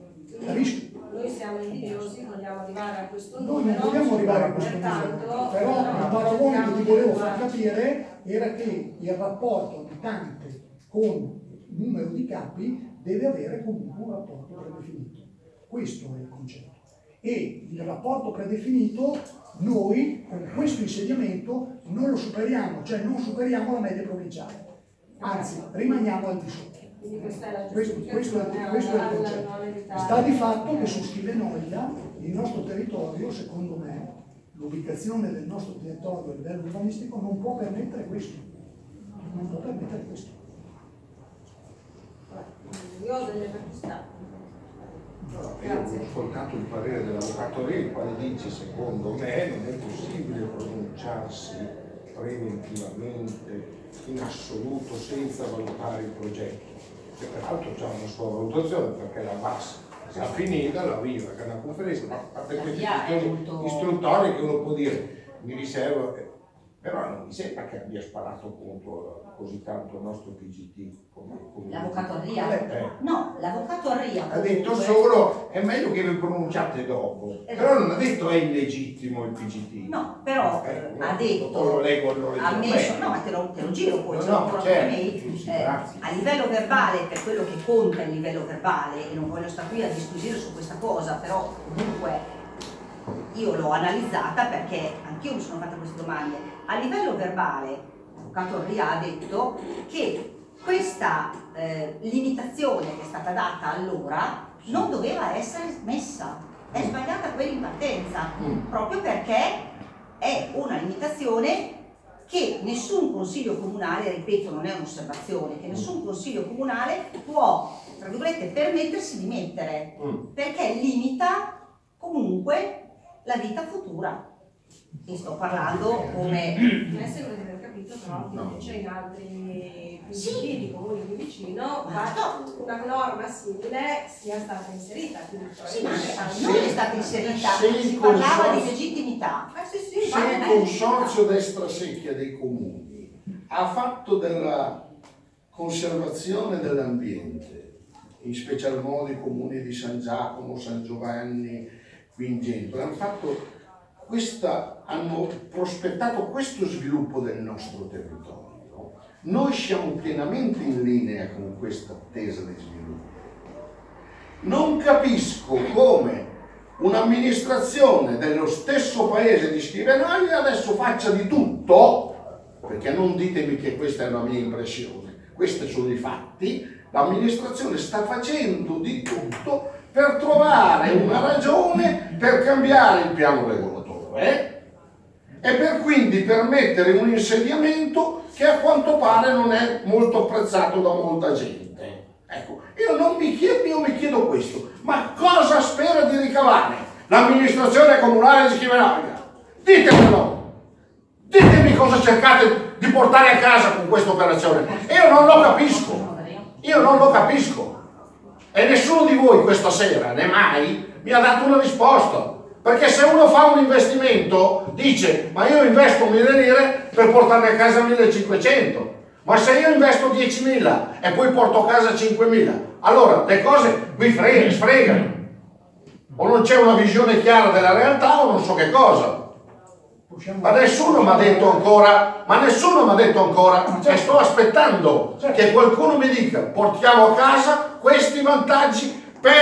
noi siamo invidiosi, vogliamo arrivare a questo noi numero. non vogliamo arrivare a questo numero, però il paragone che ti volevo far capire era che il rapporto abitante con numero di capi deve avere comunque un rapporto predefinito. Questo è il concetto. E il rapporto predefinito noi con questo insediamento non lo superiamo, cioè non superiamo la media provinciale, anzi rimaniamo al di sotto. Questo è il concetto. Sta di fatto che su Schivenoglia il nostro territorio, secondo me, l'ubicazione del nostro territorio a livello urbanistico non può permettere questo. Non può permettere questo. Io ho delle perplessità. Io ho ascoltato il parere dell'avvocato Re, il quale dice: secondo me non è possibile pronunciarsi preventivamente, in assoluto, senza valutare il progetto, che peraltro c'è una sua valutazione perché la VAS è finita, la VIVA che è una conferenza, ma a parte queste questioni istruttorie che uno può dire mi riservo, però non mi sembra che abbia sparato contro così tanto il nostro PGT come l'avvocato Arria? No, l'avvocato Arria ha detto solo è meglio che vi pronunciate dopo, però non ha detto è illegittimo il PGT. No, però ha detto, lo leggo, ha messo, no, ma te lo giro poi, certo, a livello verbale, per quello che conta il livello verbale, e non voglio stare qui a discutere su questa cosa, però comunque io l'ho analizzata perché anch'io mi sono fatta queste domande. A livello verbale, l'avvocato Arria ha detto che questa limitazione che è stata data allora non doveva essere messa, è sbagliata quella in partenza, proprio perché è una limitazione che nessun consiglio comunale, ripeto, non è un'osservazione, che nessun consiglio comunale può, tra virgolette, permettersi di mettere, perché limita comunque la vita futura. E sto parlando come... Non sembra di aver capito, però invece in altri PGT di comuni più vicino una norma simile sia stata inserita. Sì, ma non è stata inserita, si parlava di legittimità. Se il consorzio destra secchia dei comuni ha fatto della conservazione dell'ambiente, in special modo i comuni di San Giacomo, San Giovanni, qui in Gento, hanno prospettato questo sviluppo del nostro territorio. Noi siamo pienamente in linea con questa attesa di sviluppo. Non capisco come un'amministrazione dello stesso paese di Schivenaglia adesso faccia di tutto, perché non ditemi che questa è una mia impressione, questi sono i fatti, l'amministrazione sta facendo di tutto per trovare una ragione per cambiare il piano regolatore e per quindi permettere un insediamento che a quanto pare non è molto apprezzato da molta gente. Ecco, io mi chiedo questo, ma cosa spera di ricavare l'amministrazione comunale di Schivenaglia? Ditemelo! Ditemi cosa cercate di portare a casa con questa operazione. Io non lo capisco. E nessuno di voi questa sera, né mai, mi ha dato una risposta. Perché se uno fa un investimento, dice, ma io investo 1.000 lire per portarmi a casa 1.500. Ma se io investo 10.000 e poi porto a casa 5.000, allora le cose mi sfregano. O non c'è una visione chiara della realtà o non so che cosa. Ma nessuno mi ha detto ancora, e sto aspettando che qualcuno mi dica, portiamo a casa questi vantaggi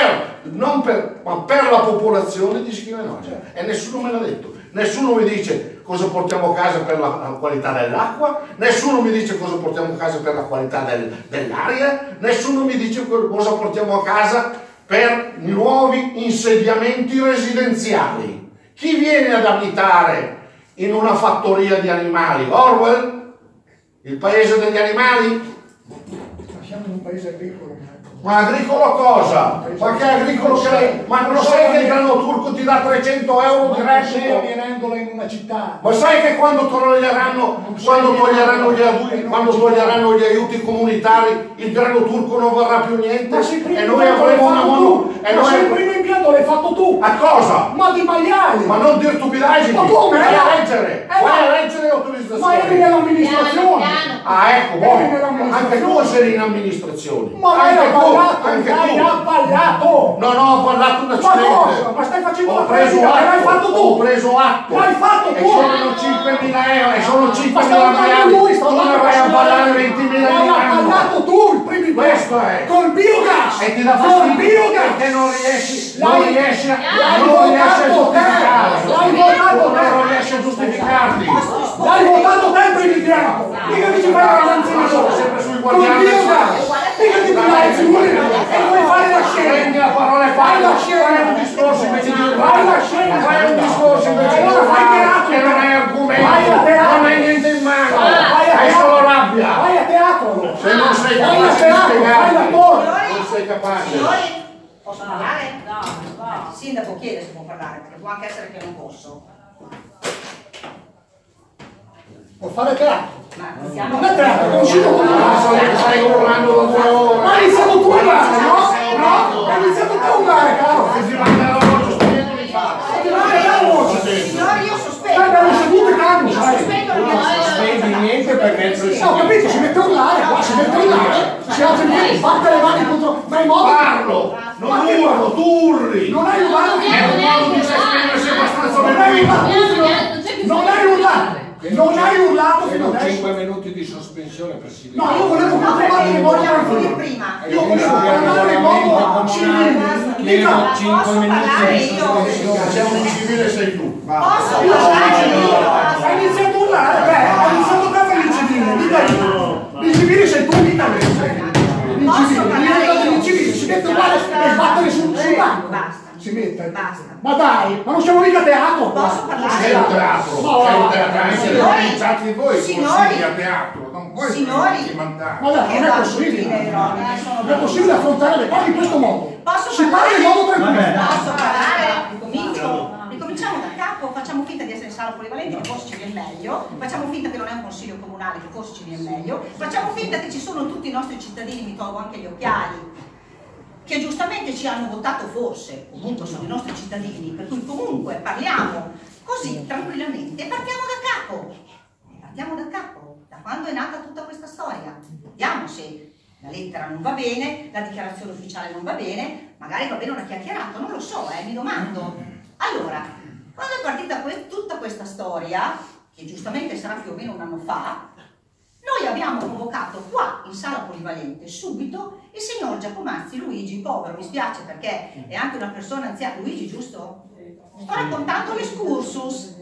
ma per la popolazione di Schivenaglia, e nessuno me l'ha detto. Nessuno mi dice cosa portiamo a casa per la qualità dell'acqua, nessuno mi dice cosa portiamo a casa per la qualità dell'aria, nessuno mi dice cosa portiamo a casa per nuovi insediamenti residenziali. Chi viene ad abitare in una fattoria di animali? Orwell? Il paese degli animali? Ma siamo in un paese agricolo. Ma agricolo cosa? Ma che agricolo che... Ma non sai che il grano turco ti dà 300 euro di reddito? Venendola in una città. Ma sai che quando toglieranno gli aiuti comunitari il grano turco non varrà più niente? E noi avremo una mono... Ma se il primo impianto l'hai fatto tu! A cosa? Ma di maiali! Ma non dire stupidaggini! Ma come? Vai a leggere! Vai a leggere l'autorizzazione! Ma eri nell'amministrazione! Ah, ecco, anche tu sei in amministrazione! Ma lei ha sbagliato! Non ho parlato un accidente! Ma cosa? Ma stai facendo ho preso atto, l'hai fatto tu! Ho preso atto! L'hai fatto tu! E sono 5.000 euro, e sono 5.000 miliardi! Tu ne vai a ballare 20.000 euro! Ma l'hai pagato tu il primo impianto! Questo è! Col biogas! E ti dà fastidio perché non riesci a giustificarti! L'hai votato te il primo impianto! Mica mi ci fai la raganzina sopra! Sempre sui guardiani! Mica ti fai la figurina! E vuoi fare la scena! Prendi la parola e fai un discorso invece di fai un discorso invece di che non hai argomenti, non hai niente in mano, hai solo rabbia. Vai a teatro! Se non sei capace di spiegarti, non sei capace. Signori, posso parlare? No. Il sindaco chiede se può parlare, perché può anche essere che non posso. Può fare teatro. Ma non è teatro, è consiglio comunale. Stai urlando da 2 ore. Ma hai iniziato tu a urlare, no? No? Hai iniziato tu a urlare, caro. Se ti manda la voce, spegnendo mi fa. Ti manda la voce. Signori, io sospendo. Abbiamo sedute calmo, Io sai. sospendo Non sospendi niente perché il presidente... Ho capito, si mette a urlare, qua si mette a urlare, si alza in piedi, batte le mani contro... Ma in modo... Parlo! Non urlo, tu urli! Non hai urlato! È un modo di esprimersi abbastanza Non hai urlato! vergognoso. Non hai urlato! Non hai urlato fino Chiedo adesso! 5 minuti di sospensione, Presidente. No, io volevo parlare in modo tranquillo. Io volevo parlare in modo civile. Chiedo 5 minuti di io? sospensione. Se un civile sei tu. Posso Io sono parlare civile. io? Hai iniziato a urlare, hai iniziato a fare il civile, mica io. Il civile sei tu, mica me. Il civile, il civile, si mette a urlare e sbattere sul banco. Basta. Si mette. Basta. Ma dai, ma non siamo mica a teatro qua. Posso parlare? Sei un teatro, sei un teatro, siete organizzati voi consigli a teatro, non puoi mandare. Ma dai, non è possibile. Non è possibile affrontare le cose in questo modo. Si parla in modo tranquillo. Posso parlare? Ricominciamo da capo, facciamo finta di essere in sala polivalente, che forse ci viene meglio, facciamo finta che non è un consiglio comunale, che forse ci viene meglio, facciamo finta che ci sono tutti i nostri cittadini, mi tolgo anche gli occhiali, che giustamente ci hanno votato forse, comunque sono i nostri cittadini, per cui comunque parliamo così tranquillamente e partiamo da capo. Partiamo da capo, da quando è nata tutta questa storia. Vediamo se la lettera non va bene, la dichiarazione ufficiale non va bene, magari va bene una chiacchierata, non lo so, mi domando. Allora, quando è partita tutta questa storia, che giustamente sarà più o meno un anno fa, noi abbiamo convocato qua in sala polivalente subito il signor Giacomazzi Luigi, povero, mi spiace perché è anche una persona anziana. Luigi, giusto? Sto raccontando l'escursus,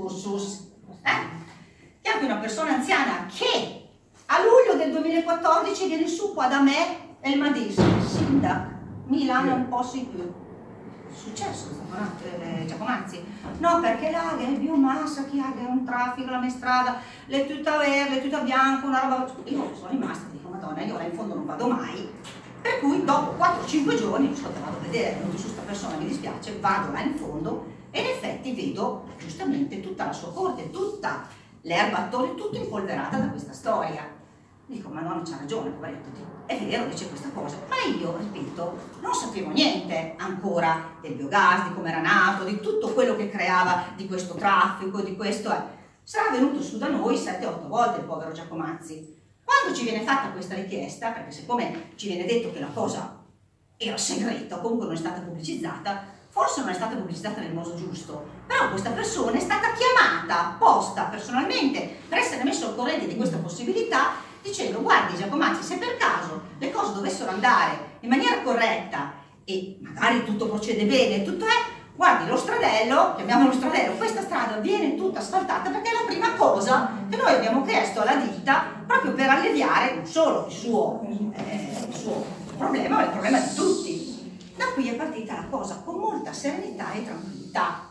è anche una persona anziana che a luglio del 2014 viene su qua da me e mi dice: Sindac, Milano un po' di più. Successo Giacomazzi? No, perché là è biomassa, che ha un traffico, la mia strada, le tuta verde, le tuta bianca, una roba. Io sono rimasta, dico, madonna, io là in fondo non vado mai. Per cui dopo 4-5 giorni, ascolta, vado a vedere, venuto su sta persona, mi dispiace, vado là in fondo e in effetti vedo giustamente tutta la sua corte, tutta l'erba attorno, tutta impolverata da questa storia. Dico, ma no, c'ha ragione, poveretto, è vero, dice questa cosa, ma io, ripeto, non sapevo niente ancora del biogas, di come era nato, di tutto quello che creava, di questo traffico, di questo. Sarà venuto su da noi 7-8 volte il povero Giacomazzi. Quando ci viene fatta questa richiesta, perché siccome ci viene detto che la cosa era segreta o comunque non è stata pubblicizzata, forse non è stata pubblicizzata nel modo giusto, però questa persona è stata chiamata apposta personalmente per essere messo al corrente di questa possibilità, dicendo: guardi Giacomazzi, se per caso le cose dovessero andare in maniera corretta e magari tutto procede bene, tutto guardi lo stradello, chiamiamolo stradello, questa strada viene tutta asfaltata perché è la prima cosa che noi abbiamo chiesto alla ditta proprio per alleviare non solo il suo problema, ma il problema di tutti. Da qui è partita la cosa con molta serenità e tranquillità.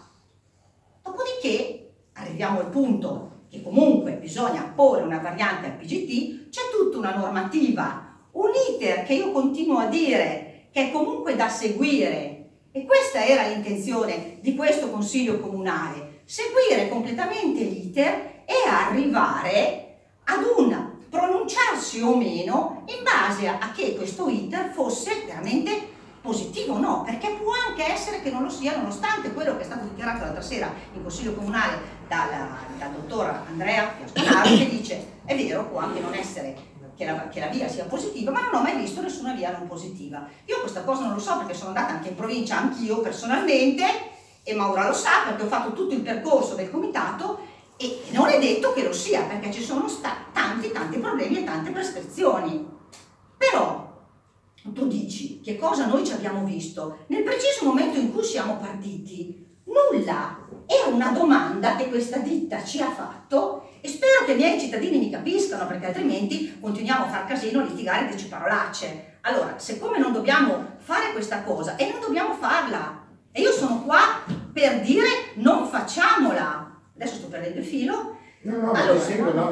Dopodiché arriviamo al punto che comunque bisogna porre una variante al PGT, c'è tutta una normativa, un iter che io continuo a dire che è comunque da seguire, e questa era l'intenzione di questo Consiglio Comunale, seguire completamente l'iter e arrivare ad un pronunciarsi o meno in base a che questo iter fosse veramente positivo o no, perché può anche essere che non lo sia, nonostante quello che è stato dichiarato l'altra sera in Consiglio Comunale dal dottor Andrea Piascolaro, che dice: è vero, può anche non essere che la via sia positiva, ma non ho mai visto nessuna via non positiva. Io questa cosa non lo so perché sono andata anche in provincia, anch'io personalmente, e Maura lo sa perché ho fatto tutto il percorso del comitato, e non è detto che lo sia, perché ci sono stati tanti problemi e tante prescrizioni. Però tu dici che cosa noi ci abbiamo visto nel preciso momento in cui siamo partiti? Nulla. Era una domanda che questa ditta ci ha fatto e spero che i miei cittadini mi capiscano, perché altrimenti continuiamo a far casino, a litigare e dirci parolacce. Allora, siccome non dobbiamo fare questa cosa e non dobbiamo farla, e io sono qua per dire non facciamola. Adesso sto perdendo il filo. No, allora, lo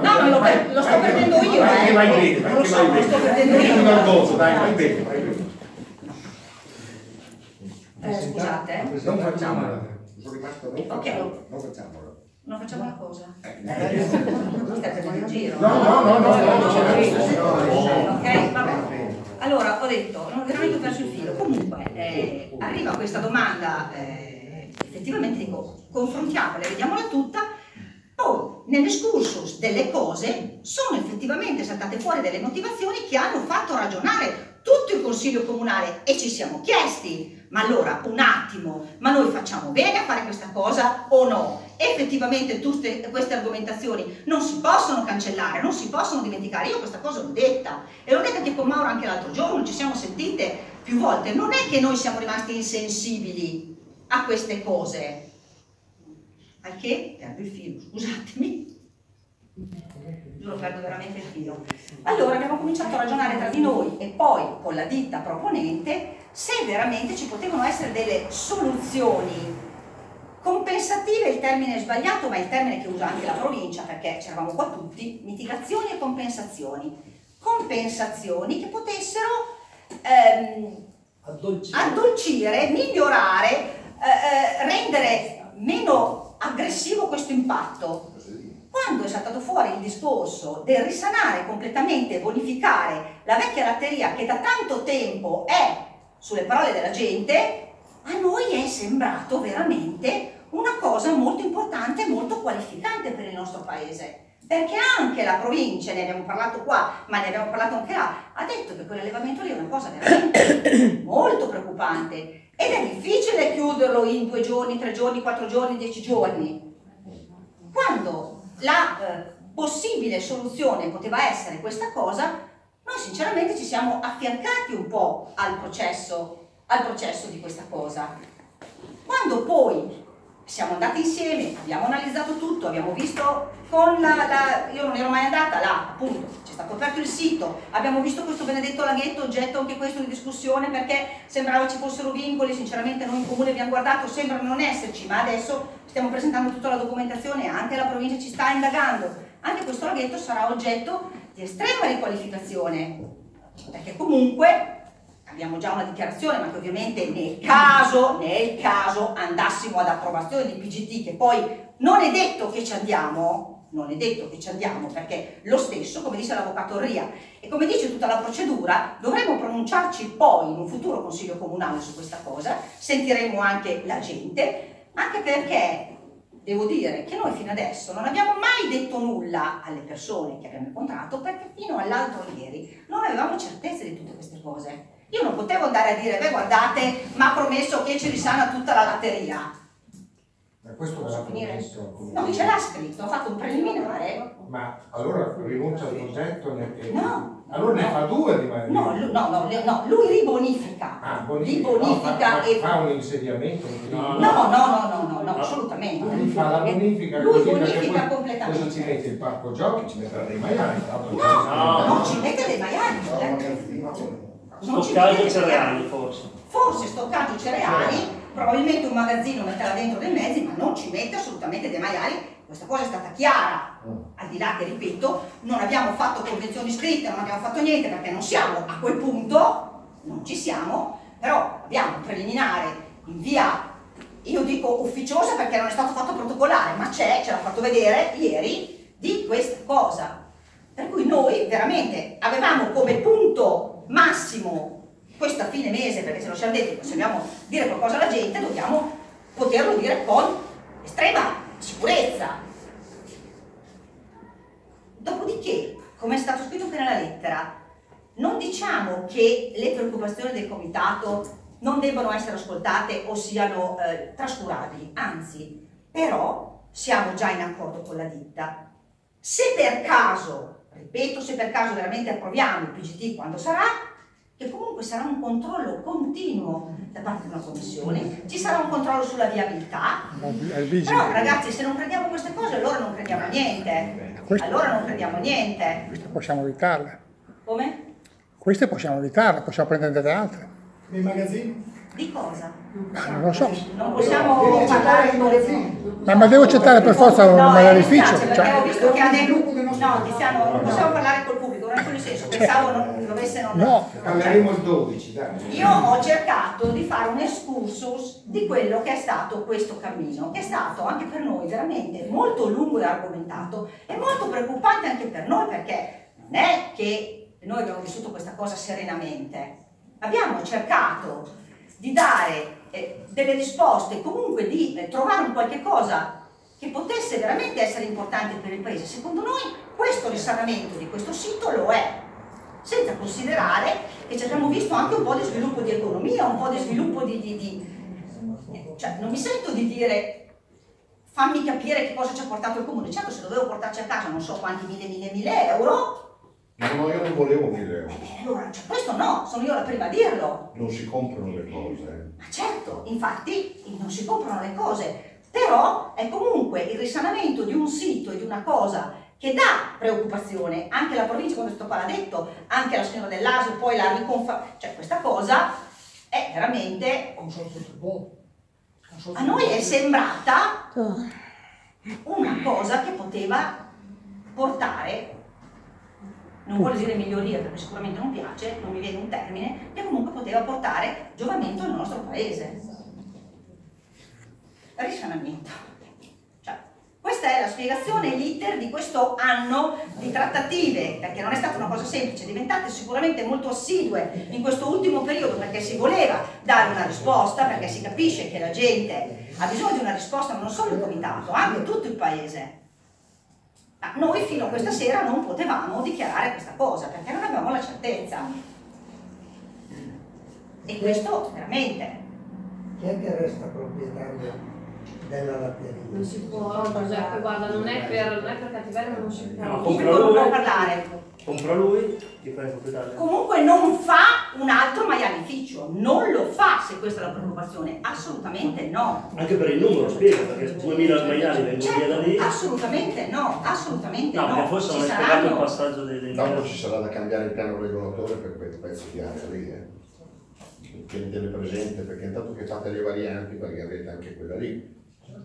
sto perdendo io. Vai bene, lo sto perdendo io. Vai bene. Scusate. Non facciamola. Sono rimasto, non facciamola. Non facciamola. Non facciamo una cosa? Stai prendendo in giro? No. Ok, vabbè. Allora, ho detto, veramente ho perso il filo. Comunque, arriva questa domanda, effettivamente dico, confrontiamola, vediamola tutta. Poi, nell'escursus delle cose, sono effettivamente saltate fuori delle motivazioni che hanno fatto ragionare tutto il Consiglio Comunale e ci siamo chiesti, ma allora, un attimo, ma noi facciamo bene a fare questa cosa o no? Effettivamente tutte queste argomentazioni non si possono cancellare, non si possono dimenticare. Io questa cosa l'ho detta, e l'ho detta anche con Mauro anche l'altro giorno, ci siamo sentite più volte. Non è che noi siamo rimasti insensibili a queste cose. Al che perdo il filo, scusatemi. Giuro, perdo veramente il filo. Allora abbiamo cominciato a ragionare tra di noi e poi con la ditta proponente se veramente ci potevano essere delle soluzioni compensative. Il termine è sbagliato, ma è il termine che usa anche la provincia, perché c'eravamo qua tutti: mitigazioni e compensazioni. Compensazioni che potessero addolcire, migliorare, rendere meno aggressivo questo impatto. Quando è saltato fuori il discorso del risanare completamente e bonificare la vecchia latteria, che da tanto tempo è sulle parole della gente, a noi è sembrato veramente una cosa molto importante e molto qualificante per il nostro paese. Perché anche la provincia, ne abbiamo parlato qua, ma ne abbiamo parlato anche là, ha detto che quell'allevamento lì è una cosa veramente molto preoccupante ed è difficile chiuderlo in 2 giorni, 3 giorni, 4 giorni, 10 giorni. Quando la possibile soluzione poteva essere questa cosa, noi sinceramente ci siamo affiancati un po' al processo di questa cosa. Quando poi siamo andati insieme, abbiamo analizzato tutto, abbiamo visto con io non ero mai andata là, appunto, c'è stato aperto il sito, abbiamo visto questo benedetto laghetto, oggetto anche questo di discussione, perché sembrava ci fossero vincoli. Sinceramente noi in comune abbiamo guardato, sembra non esserci, ma adesso stiamo presentando tutta la documentazione, anche la provincia ci sta indagando. Anche questo laghetto sarà oggetto di estrema riqualificazione, perché comunque abbiamo già una dichiarazione, ma che ovviamente nel caso andassimo ad approvazione di PGT, che poi non è detto che ci andiamo, perché lo stesso, come dice l'avvocato Ria e come dice tutta la procedura, dovremo pronunciarci poi in un futuro Consiglio Comunale su questa cosa, sentiremo anche la gente, anche perché devo dire che noi fino adesso non abbiamo mai detto nulla alle persone che abbiamo incontrato, perché fino all'altro ieri non avevamo certezze di tutte queste cose. Io non potevo andare a dire, beh guardate, ma ha promesso che ci risana tutta la latteria. Ma questo posso finire? No, ce l'ha scritto, ha fatto un preliminare. Ma allora rinuncia al progetto? No. Allora ne fa 2 di magari? No, lui ribonifica. Ribonifica e fa un insediamento? No, assolutamente. Lui fa la bonifica. Lui bonifica completamente. Cosa ci mette? Il parco giochi? Ci metterà dei maiali? No, non ci mette dei maiali. Stoccaggio cereali, forse. Forse stoccaggio cereali, probabilmente un magazzino metterà dentro dei mezzi, ma non ci mette assolutamente dei maiali. Questa cosa è stata chiara, al di là che, ripeto, non abbiamo fatto convenzioni scritte, non abbiamo fatto niente, perché non siamo a quel punto, non ci siamo, però abbiamo un preliminare in via, io dico ufficiosa perché non è stato fatto protocolare, ma ce l'ha fatto vedere ieri, di questa cosa. Per cui noi veramente avevamo come punto massimo questo a fine mese, perché se lo siamo detti, se dobbiamo dire qualcosa alla gente, dobbiamo poterlo dire con estrema sicurezza. Dopodiché, come è stato scritto qui nella lettera, non diciamo che le preoccupazioni del comitato non debbano essere ascoltate o siano trascurabili, anzi, però siamo già in accordo con la ditta. Se per caso, ripeto, se per caso veramente approviamo il PGT quando sarà, che comunque sarà un controllo continuo da parte di una commissione, ci sarà un controllo sulla viabilità, però ragazzi, se non crediamo queste cose allora non crediamo niente, Queste possiamo evitarle. Come? Queste possiamo evitarle, possiamo prendere delle altre. Nei magazzini? Di cosa? Non lo so. Non possiamo parlare di magazzini. Ma devo accettare per forza un maialificio? Perché ho visto che ha detto no, Tiziano, non possiamo parlare col pubblico, non nel senso, pensavo non dovesse non... No. Parleremo il 12, dai. Io ho cercato di fare un excursus di quello che è stato questo cammino, che è stato anche per noi veramente molto lungo e argomentato e molto preoccupante anche per noi, perché non è che noi abbiamo vissuto questa cosa serenamente, abbiamo cercato di dare delle risposte, comunque di trovare un qualche cosa che potesse veramente essere importante per il paese. Secondo noi questo risanamento di questo sito lo è, senza considerare che ci abbiamo visto anche un po' di sviluppo di economia, un po' di sviluppo cioè non mi sento di dire fammi capire che cosa ci ha portato il comune. Certo, se dovevo portarci a casa non so quanti mille euro. No, io non volevo 1.000 euro. Allora, cioè, questo no, sono io la prima a dirlo. Non si comprano le cose. Ma certo, infatti non si comprano le cose, però è comunque il risanamento di un sito e di una cosa che dà preoccupazione. Anche la provincia, quando questo qua l'ha detto, anche la signora dell'ASL poi la riconferma, cioè questa cosa è veramente... A noi è sembrata una cosa che poteva portare, non vuol dire miglioria perché sicuramente non piace, non mi viene un termine, che comunque poteva portare giovamento nel nostro paese. Risanamento. Cioè, questa è la spiegazione, l'iter di questo anno di trattative, perché non è stata una cosa semplice, diventate sicuramente molto assidue in questo ultimo periodo perché si voleva dare una risposta, perché si capisce che la gente ha bisogno di una risposta, ma non solo il comitato, anche tutto il paese. Ma noi fino a questa sera non potevamo dichiarare questa cosa perché non avevamo la certezza. E questo veramente. Chi è che resta proprietario della latteria? Non si può, Giuseppe, guarda, non è per cattiveria, ma non si può. No, Non può parlare. Compra lui, ti fai proprietario. Comunque non fa un altro maialificio, non lo fa, se questa è la preoccupazione, assolutamente no. Anche per il numero, spiega, perché 2000 maiali vengono via da lì. Assolutamente no, assolutamente no. Perché forse non è spiegato il passaggio dei Dopo ci sarà da cambiare il piano regolatore per quel pezzo di area lì, tenetele presente, perché intanto che fate le varianti, perché avete anche quella lì.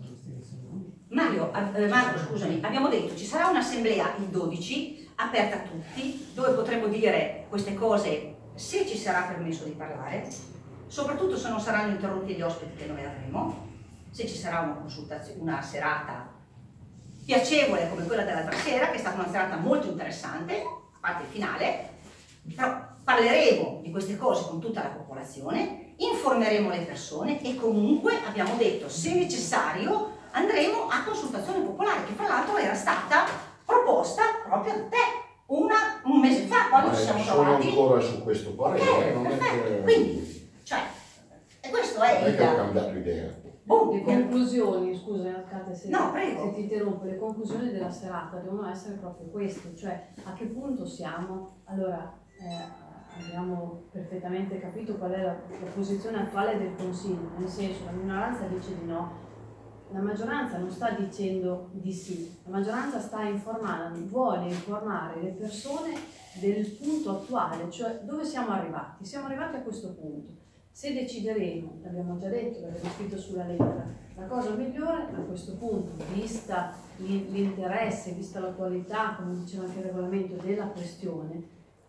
Marco, scusami, abbiamo detto ci sarà un'assemblea il 12 aperta a tutti, dove potremo dire queste cose se ci sarà permesso di parlare, soprattutto se non saranno interrotti gli ospiti che noi avremo, se ci sarà una consultazione, una serata piacevole come quella dell'altra sera, che è stata una serata molto interessante, a parte il finale, però parleremo di queste cose con tutta la popolazione, informeremo le persone e comunque abbiamo detto, se necessario, andremo a consultazione popolare, che fra l'altro era stata proposta proprio da te un mese fa, quando ci siamo trovati. Sono ancora su questo parere, okay, non perfetto. è che... Quindi, cioè, e questo è non è che ho cambiato idea. Le conclusioni, scusa, se ti interrompo, le conclusioni della serata devono essere proprio queste, cioè a che punto siamo. Allora, abbiamo perfettamente capito qual è la posizione attuale del Consiglio, nel senso la minoranza dice di no, la maggioranza non sta dicendo di sì, la maggioranza sta informando, vuole informare le persone del punto attuale, cioè dove siamo arrivati. Siamo arrivati a questo punto. Se decideremo, l'abbiamo già detto, l'abbiamo scritto sulla lettera, la cosa migliore a questo punto, vista l'interesse, vista l'attualità, come diceva anche il regolamento della questione,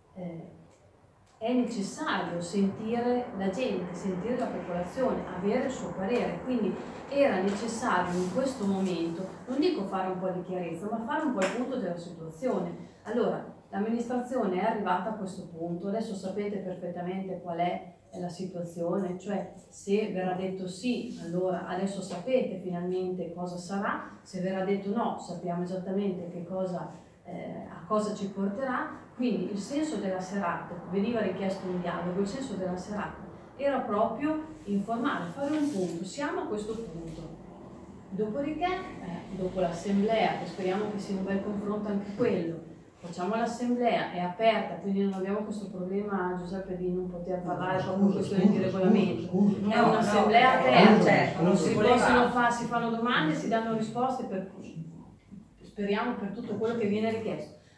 è necessario sentire la gente, sentire la popolazione, avere il suo parere, quindi era necessario in questo momento, non dico fare un po' di chiarezza, ma fare un po' il punto della situazione. Allora, l'amministrazione è arrivata a questo punto, adesso sapete perfettamente qual è la situazione, cioè se verrà detto sì, allora adesso sapete finalmente cosa sarà, se verrà detto no, sappiamo esattamente che cosa, a cosa ci porterà. Quindi il senso della serata, veniva richiesto un dialogo, il senso della serata era proprio informare, fare un punto, siamo a questo punto. Dopodiché, dopo l'assemblea, e speriamo che sia un bel confronto anche quello, facciamo l'assemblea, è aperta, quindi non abbiamo questo problema, Giuseppe, di non poter parlare proprio in questione di regolamento. È un'assemblea aperta, si fanno domande, si danno risposte, speriamo per tutto quello che viene richiesto.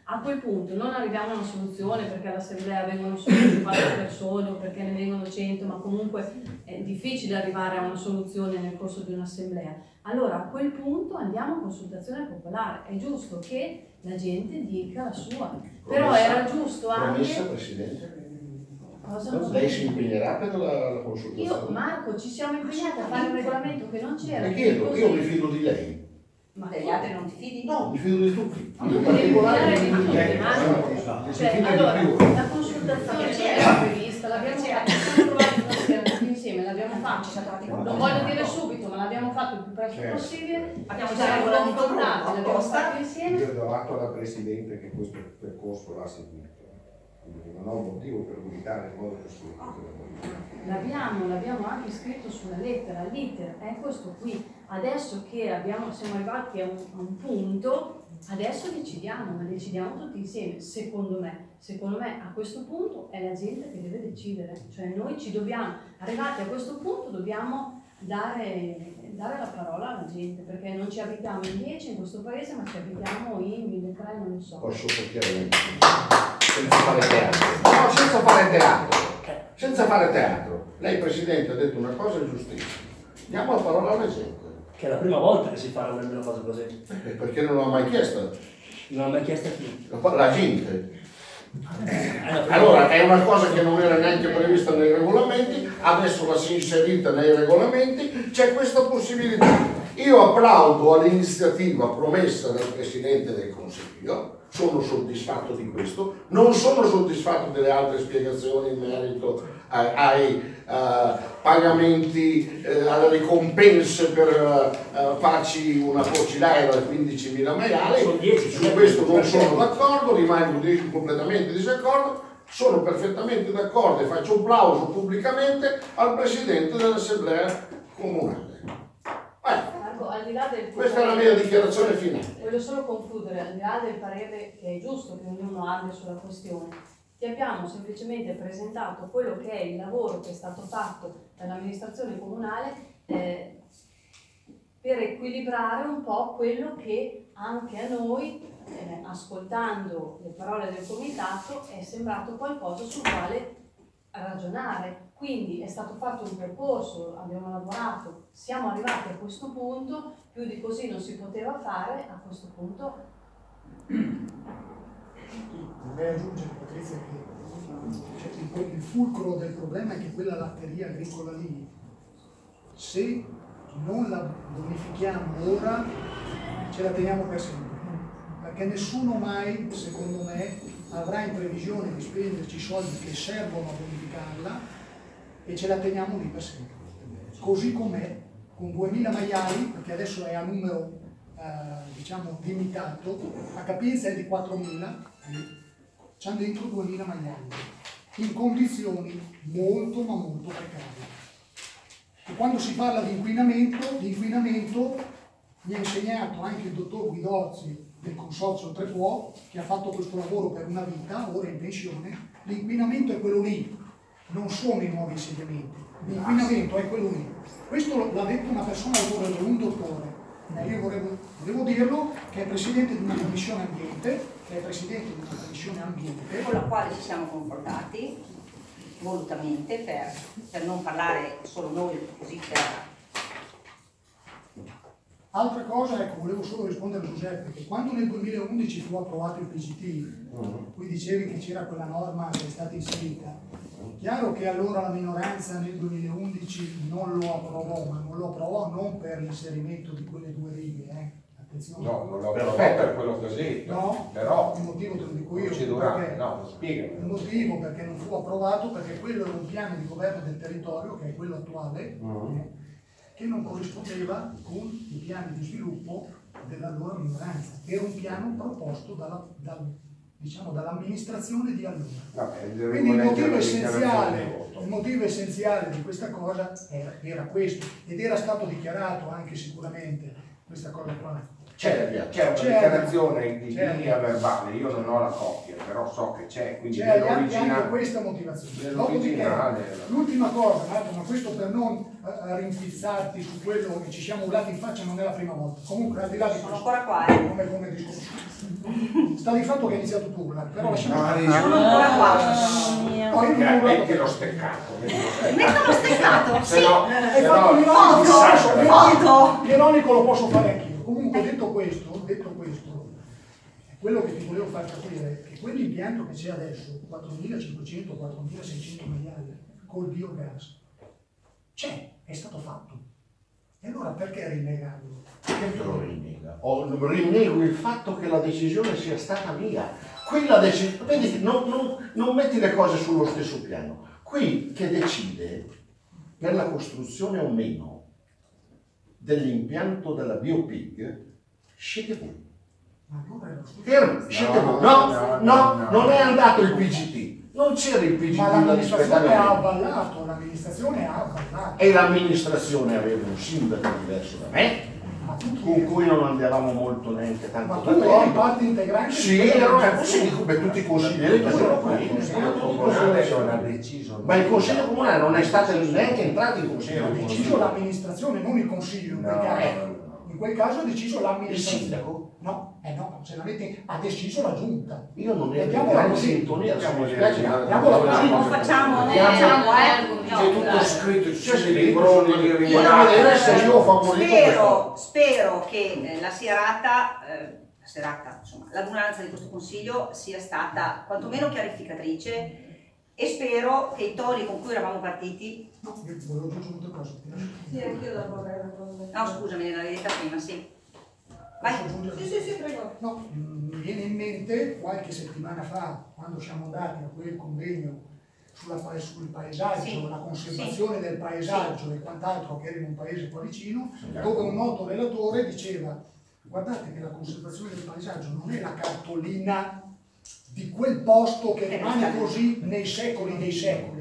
A quel punto non arriviamo a una soluzione perché all'assemblea vengono solo 50 persone o perché ne vengono 100, ma comunque è difficile arrivare a una soluzione nel corso di un'assemblea. Allora a quel punto andiamo a consultazione popolare, è giusto che la gente dica la sua, però era giusto anche... Promessa, Presidente? Cosa? Lei si impegnerà per la consultazione? Io, Marco, ci siamo impegnati a fare un regolamento che non c'era. Le chiedo, io mi fido di lei. Ma degli altri non ti fidi? No, mi fido di tutti. Tu devi fidare di tutti, Marco. Cioè, allora, la consultazione era prevista, l'abbiamo fatta, ci siamo trovati una sera tutti insieme, l'abbiamo fatta. Non voglio dire subito, ma l'abbiamo fatto il più presto possibile. Ci siamo confrontati, l'abbiamo fatto insieme. Io do atto alla Presidente che questo percorso l'ha seguito. Quindi non ho motivo per dubitare il modo costruttivo. L'abbiamo anche scritto sulla lettera, l'iter è questo qui. Adesso che siamo arrivati a un punto, adesso decidiamo, ma decidiamo tutti insieme, secondo me. Secondo me a questo punto è la gente che deve decidere, cioè noi ci dobbiamo, arrivati a questo punto dobbiamo dare la parola alla gente, perché non ci abitiamo in 10 in questo paese, ma ci abitiamo in 1300, non lo so. Posso chiaramente, senza fare teatro. No, senza fare teatro. Senza fare teatro. Lei, Presidente, ha detto una cosa giustissima. Diamo la parola alla gente. Che è la prima volta che si fa una cosa così. Perché non l'ho mai chiesta. Non l'ha mai chiesta chi? La gente. Allora, è una cosa che non era neanche prevista nei regolamenti, adesso la si è inserita nei regolamenti, c'è questa possibilità. Io applaudo all'iniziativa promessa dal Presidente del Consiglio, sono soddisfatto di questo, non sono soddisfatto delle altre spiegazioni in merito ai pagamenti, alle ricompense per farci una porcilaia da 15.000 maiali. Su questo non sono d'accordo, rimango completamente in disaccordo. Sono perfettamente d'accordo e faccio un plauso pubblicamente al Presidente dell'Assemblea Comunale. Marco, al di là del Questa è la mia dichiarazione finale. Voglio solo concludere, al di là del parere che è giusto che ognuno abbia sulla questione, ti abbiamo semplicemente presentato quello che è il lavoro che è stato fatto dall'amministrazione comunale per equilibrare un po' quello che anche a noi, ascoltando le parole del comitato, è sembrato qualcosa sul quale ragionare. Quindi è stato fatto un percorso, abbiamo lavorato, siamo arrivati a questo punto, più di così non si poteva fare, a questo punto. Vorrei aggiungere, Patrizia, che il fulcro del problema è che quella latteria agricola lì, se non la bonifichiamo ora, ce la teniamo per sempre. Perché nessuno mai, secondo me, avrà in previsione di spenderci i soldi che servono a bonificarla e ce la teniamo lì per sempre. Così com'è, con 2.000 maiali, perché adesso è a numero diciamo limitato, la capienza è di 4.000, c'hanno dentro 2.000 maiali, in condizioni molto ma molto precarie. E quando si parla di inquinamento mi ha insegnato anche il dottor Guidozzi del Consorzio Trepuò, che ha fatto questo lavoro per una vita, ora in pensione. L'inquinamento è quello lì, non sono i nuovi insediamenti, l'inquinamento è quello lì. Questo l'ha detto una persona autorevole, un dottore. Io volevo dirlo, che è presidente di una commissione ambiente, con la quale ci siamo confrontati volutamente per non parlare solo noi, così per... Altra cosa, ecco, volevo solo rispondere a Giuseppe, che quando nel 2011 fu approvato il PGT, qui dicevi che c'era quella norma che è stata inserita, chiaro che allora la minoranza nel 2011 non lo approvò, ma non lo approvò non per l'inserimento di quelle due righe, attenzione. No, non l'ho perfetto per quello che ho detto, no, però il motivo te lo dico io, procedurale, no, spiegami. Il motivo perché non fu approvato, perché quello era un piano di governo del territorio, che è quello attuale, che non corrispondeva con i piani di sviluppo dell'allora minoranza. Era un piano proposto dall'amministrazione di allora. Quindi il motivo essenziale di questa cosa era questo, ed era stato dichiarato anche sicuramente questa cosa qua C'è una dichiarazione di linea verbale, io non ho la copia, però so che c'è, quindi c'è anche questa motivazione. Dopodiché, l'ultima cosa, ma questo per non rinfizzarti su quello che ci siamo urlati in faccia non è la prima volta. Comunque, al di là di questo, ancora qua, come discorso. Sta di fatto che hai iniziato tu, però lasciamo sono ancora qua. No, io non ho metti lo steccato. Metto lo steccato, sì. Hai fatto foto. l'ironico lo posso fare anch'io. Comunque, detto questo, quello che ti volevo far capire è che quell'impianto che c'è adesso, 4.500-4.600 miliardi col biogas, è stato fatto. E allora perché rinnegarlo? Perché lo rinnega? Rinnego il fatto che la decisione sia stata mia. Quella decisione, vedi, non metti le cose sullo stesso piano. Qui che decide per la costruzione o meno dell'impianto della BioPig, siete voi. No, non è andato il PGT, non c'era il PGT. Ma l'amministrazione ha avvallato, E l'amministrazione aveva un sindaco diverso da me, con cui non andavamo molto neanche tanto d'accordo. Ma tu eri parte integrante? Sì, come tutti i consiglieri che sono qui. Ma il consiglio comunale non è stato neanche entrato in consiglio. Ha deciso l'amministrazione, non il consiglio. In quel caso ha deciso l'amministrazione. Il sindaco? No, se la metti, ha deciso la giunta. Io non ero in sintonia, mi spiace. Non facciamo, c'è tutto scritto, c'è il libro di vedere se io ho favorito. Spero che la serata, insomma, l'adunanza di questo consiglio sia stata quantomeno chiarificatrice e spero che i toni con cui eravamo partiti. No, io volevo aggiungere una cosa. Sì, anch'io la vorrei. No, scusami, l'aveva detta prima, sì. Vai. Sì, prego. No, mi viene in mente qualche settimana fa, quando siamo andati a quel convegno sul paesaggio, sì, la conservazione del paesaggio e quant'altro, che era in un paese qua vicino, dove un noto relatore diceva: guardate che la conservazione del paesaggio non è la cartolina di quel posto che rimane così nei secoli dei secoli.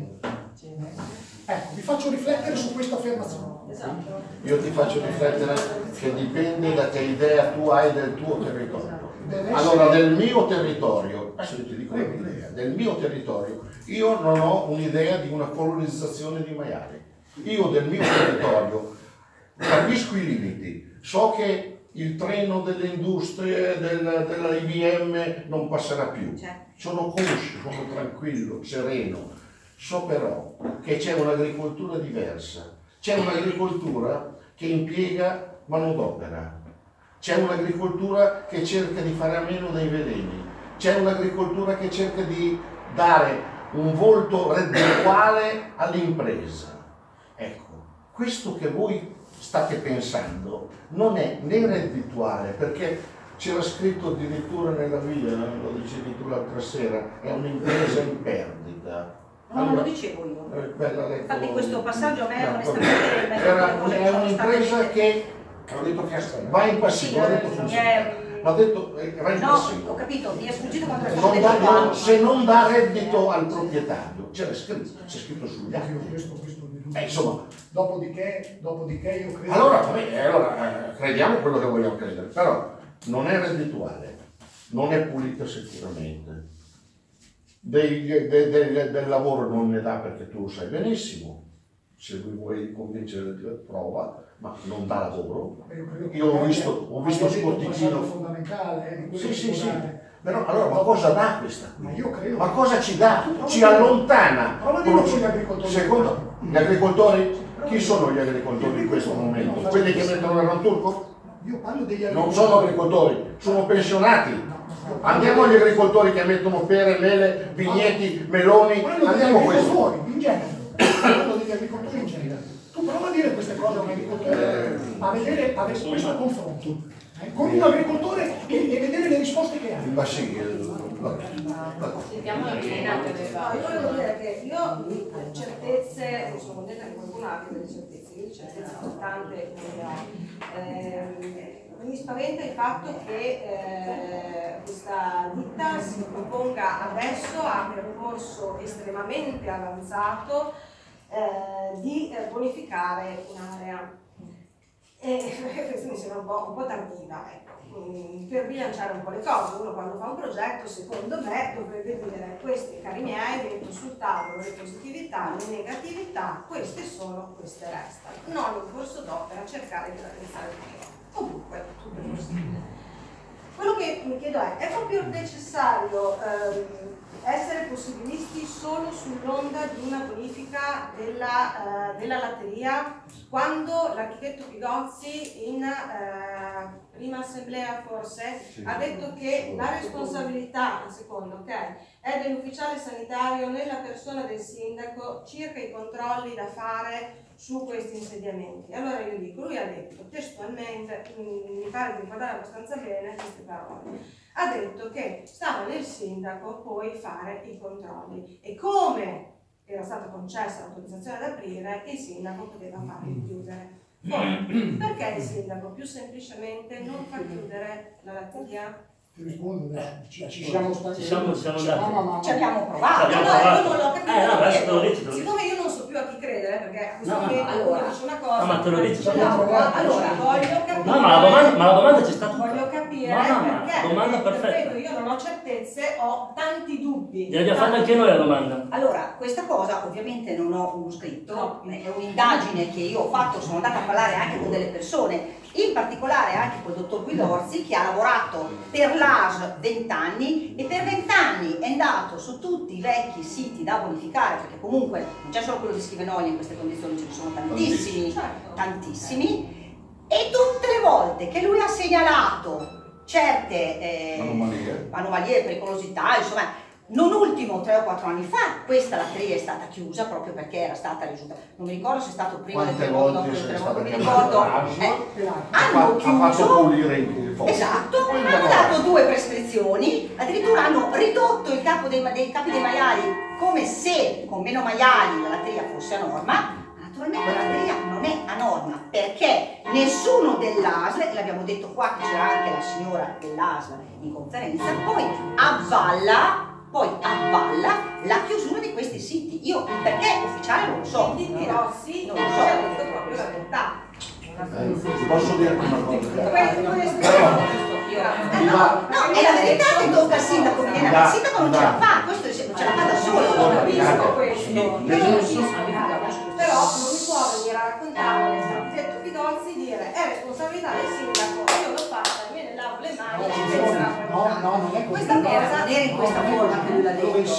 Ecco, vi faccio riflettere su questa affermazione. Esatto. Io ti faccio riflettere che dipende da che idea tu hai del tuo territorio. Allora, del mio territorio, adesso ti dico la mia idea, del mio territorio, io non ho un'idea di una colonizzazione di maiali. Io del mio territorio capisco i limiti, so che il treno delle industrie, della IBM non passerà più. Sono conscio, sono tranquillo, sereno. So però che c'è un'agricoltura diversa, c'è un'agricoltura che impiega manodopera, c'è un'agricoltura che cerca di fare a meno dei veleni, c'è un'agricoltura che cerca di dare un volto reddituale all'impresa. Ecco, questo che voi state pensando non è né reddituale, perché c'era scritto addirittura nella via, lo dicevi tu l'altra sera, è un'impresa in perdita. No, non lo dicevo io. Infatti questo passaggio a me onestamente è un'impresa che va in passivo, l'ha detto, va in passivo. No, ho capito, mi è sfuggito quando l'ho detto. Se non dà reddito al proprietario, c'è scritto sugli atti. Insomma. Dopodiché io credo. Allora, crediamo quello che vogliamo credere, però non è reddituale, non è pulita sicuramente. Del lavoro non ne dà, perché tu lo sai benissimo, se vuoi convincere prova, ma non dà lavoro. Io ho visto sportichino fondamentale. Sì. Però allora ma cosa dà questa? Ma io credo. Ma cosa ci dà? Ci allontana. Gli agricoltori. Secondo gli agricoltori, chi sono gli agricoltori in questo momento? Quelli che mettono il ranturco? Io parlo degli agricoltori. Non sono agricoltori, sono pensionati. Andiamo agli agricoltori che mettono pere, mele, vigneti, meloni. Andiamo a questo. In genere. Parlo degli agricoltori in genere. Tu prova a dire queste cose a un agricoltore, a vedere questo confronto con un agricoltore e vedere le risposte che ha. Ma sì, sentiamo la piena. Io volevo dire che io certezze, sono contenta che qualcuno abbia delle certezze, io certezze tante mi spaventa il fatto che questa ditta si proponga adesso a un percorso estremamente avanzato di bonificare un'area. E questo mi sembra un po' tardiva, ecco, per bilanciare un po' le cose. Uno quando fa un progetto, secondo me, dovrebbe dire: questi, cari miei, metto sul tavolo le positività, le negatività, queste sono, queste restano. Non in corso d'opera cercare di raddrizzare tutto. Comunque, tutto è possibile. Quello che mi chiedo è proprio necessario essere possibilisti solo sull'onda di una bonifica della latteria, quando l'architetto Pigozzi in prima assemblea forse ha detto che la responsabilità, secondo, è dell'ufficiale sanitario nella persona del sindaco circa i controlli da fare su questi insediamenti. Allora io dico, lui ha detto testualmente, mi pare di ricordare abbastanza bene queste parole, ha detto che stava nel sindaco poi fare i controlli e come era stata concessa l'autorizzazione ad aprire, il sindaco poteva farli chiudere. Poi, perché il sindaco più semplicemente non fa chiudere la latteria? Ti rispondo, ci siamo stati. Ci abbiamo provato. Io non l'ho capito. Siccome io non so più a chi credere, perché a questo momento uno dice una cosa, ma te lo dici, allora voglio capire. No, ma la domanda c'è stata. Voglio capire perché. Domanda perfetta. Io non ho certezze, ho tanti dubbi. Gliel'abbiamo fatta anche noi la domanda. Allora, questa cosa ovviamente non ho uno scritto, è un'indagine che io ho fatto, sono andata a parlare anche con delle persone, in particolare anche col dottor Guidorzi, che ha lavorato per l'AS 20 anni e per 20 anni è andato su tutti i vecchi siti da bonificare, perché comunque non c'è solo quello di Schivenoglia in queste condizioni, ce ne sono tantissimi, tantissimi, e tutte le volte che lui ha segnalato certe anomalie, pericolosità, insomma, non ultimo 3 o 4 anni fa, questa latteria è stata chiusa proprio perché era stata risultata, non mi ricordo se è stato prima del terremoto, dopo il terremoto, non mi ricordo, hanno chiuso, esatto, hanno dato 2 prescrizioni, addirittura hanno ridotto il capo dei capi dei maiali come se con meno maiali la latteria fosse a norma. Naturalmente la latteria non è a norma perché nessuno dell'ASL, l'abbiamo detto qua che c'era anche la signora dell'ASL in conferenza, poi avvalla la chiusura di questi siti. Io perché ufficiale non lo so. Quindi Rossi non lo so, ha detto proprio la verità. Posso dire una cosa? No, è la verità che tocca al sindaco, il sindaco non ce la fa, questo non ce la fa da solo. Non capisco questo. Però non mi può venire a raccontare l'architetto Pigozzi dire è responsabilità del sindaco, io l'ho fatta, me ne lavo le mani e ci penserà qualcosa. No, non è così. Non era in questa forma che lui l'ha detto. Il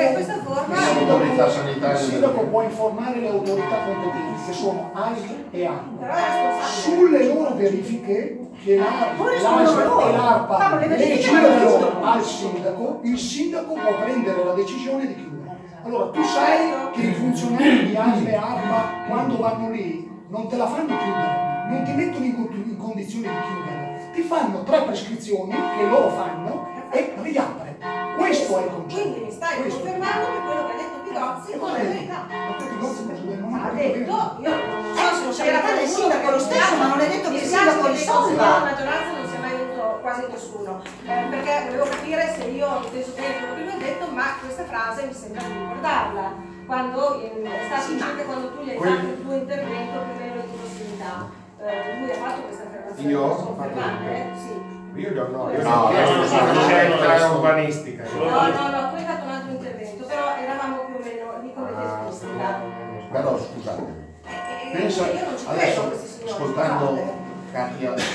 sindaco può informare le autorità competenti, che sono ASL e ARPA, sulle loro verifiche che l'ASL e l'ARPA richiedono al sindaco. Il sindaco può prendere la decisione di chiudere. Allora, tu sai che i funzionari di ASL e ARPA, quando vanno lì, non te la fanno chiudere, non ti mettono in condizione di chiudere, ti fanno 3 prescrizioni che loro fanno e riapre. Questo è il concetto. Quindi mi stai confermando che quello che ha detto Pigozzi non è verità. Ha detto, io non so se era il sindaco lo stesso, ma non è detto che il sindaco risolva. La maggioranza non si è mai venuto quasi nessuno, perché volevo capire se io ho inteso bene quello che lui ha detto, ma questa frase mi sembra di ricordarla, quando è stato anche quando tu gli hai fatto il tuo intervento primero di prossimità. Lui ha fatto questa affermazione. Io? Sì. Io no, ho chiesto una scelta urbanistica. No, tu hai fatto un altro intervento, però eravamo più o meno lì come testistica. Però scusate, pensa io non ci credo adesso, a questi signori, ascoltando Katia e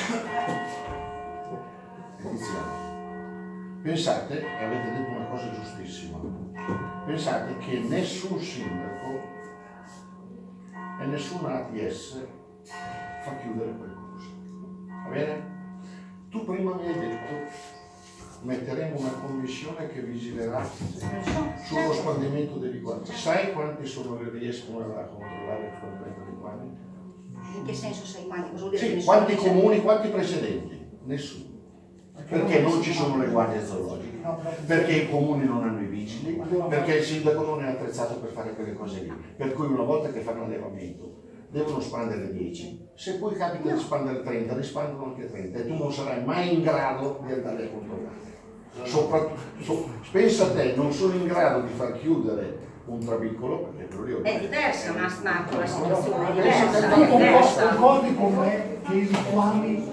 Tiziano, pensate, e avete detto una cosa giustissima, pensate che nessun sindaco e nessuna ATS fa chiudere qualcosa, va bene? Tu prima mi hai detto metteremo una commissione che vigilerà sullo spandimento dei liquami. Sai quanti riescono a controllare lo spandimento dei liquami? In che senso sai quanti? Cosa vuol dire? Sì, quanti comuni, quanti precedenti? Nessuno. Perché non ci sono le guardie zoologiche, perché i comuni non hanno i vigili, perché il sindaco non è attrezzato per fare quelle cose lì. Per cui una volta che fanno allevamento devono spandere 10, se poi capita di spandere 30, rispandono anche 30 e tu non sarai mai in grado di andare a controllare. Pensa a te, non sono in grado di far chiudere un trabiccolo, perché quello lì è diversa, una situazione diversa. Concordi con me che i liquami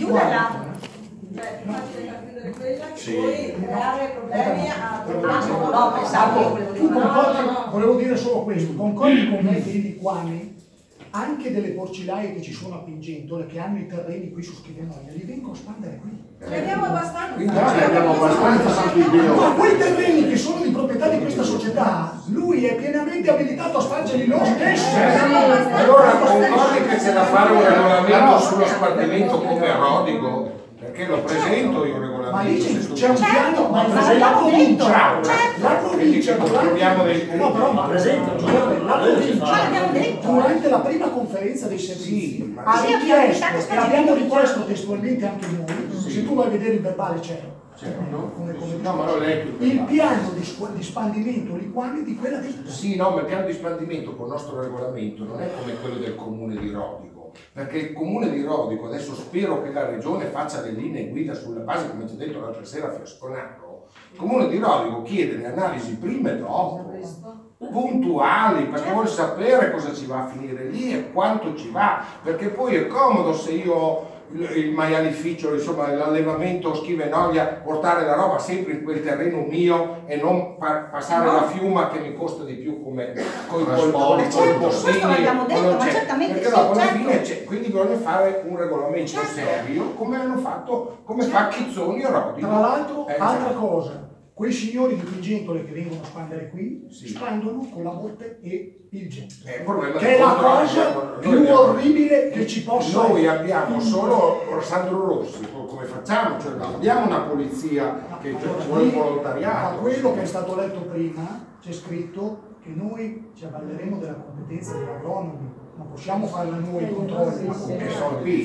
Sì. Poi creare problemi a No, pensavo tu concordi, volevo dire solo questo, concordi con me che i liquami, anche delle porcilaie che ci sono a Pingentole, che hanno i terreni qui su Schivenoia, li vengono a spandere qui. Ne abbiamo abbastanza. Quindi ne abbiamo abbastanza, santo Dio. Ma quei terreni che sono di proprietà di questa società, lui è pienamente abilitato a spargerli lo stesso. Allora concordi che c'è da fare un regolamento sullo spartimento come Rodico? Perché lo presento io un regolamento. Ma lì c'è un piano, ma la provincia, troviamo dei punti. no, però, Ma presenta, la provincia, durante la prima conferenza dei servizi, ha richiesto, e abbiamo richiesto testualmente anche noi, se tu vai a vedere il verbale c'è, No, ma non è il piano di spandimento liquami di quella ditta. Sì, no, ma il piano di spandimento con il nostro regolamento non è come quello del comune di Rodico, perché il comune di Rodico, adesso spero che la regione faccia le linee guida sulla base, come ci ha detto l'altra sera a Fiasconaro, il comune di Rodico chiede le analisi prima e dopo, puntuali, perché vuole sapere cosa ci va a finire lì e quanto ci va, perché poi è comodo se io il maialificio, insomma l'allevamento Schivenoia, portare la roba sempre in quel terreno mio e non passare la fiuma che mi costa di più come con i bossini, perché dopo alla fine c'è, quindi bisogna fare un regolamento serio come hanno fatto, come fa Chizzoni e Rodi. Tra l'altro, altra cosa, quei signori di Pingentole che vengono a spandere qui, spandono con la botte e il getto, che è la cosa più orribile che ci possa Noi essere. abbiamo solo Sandro Rossi, come facciamo? Cioè, abbiamo una polizia che vuole il Da volontariato. quello che è stato letto prima c'è scritto che noi ci avvaleremo della competenza degli agronomi, non possiamo farla noi i controlli. Che sono qui,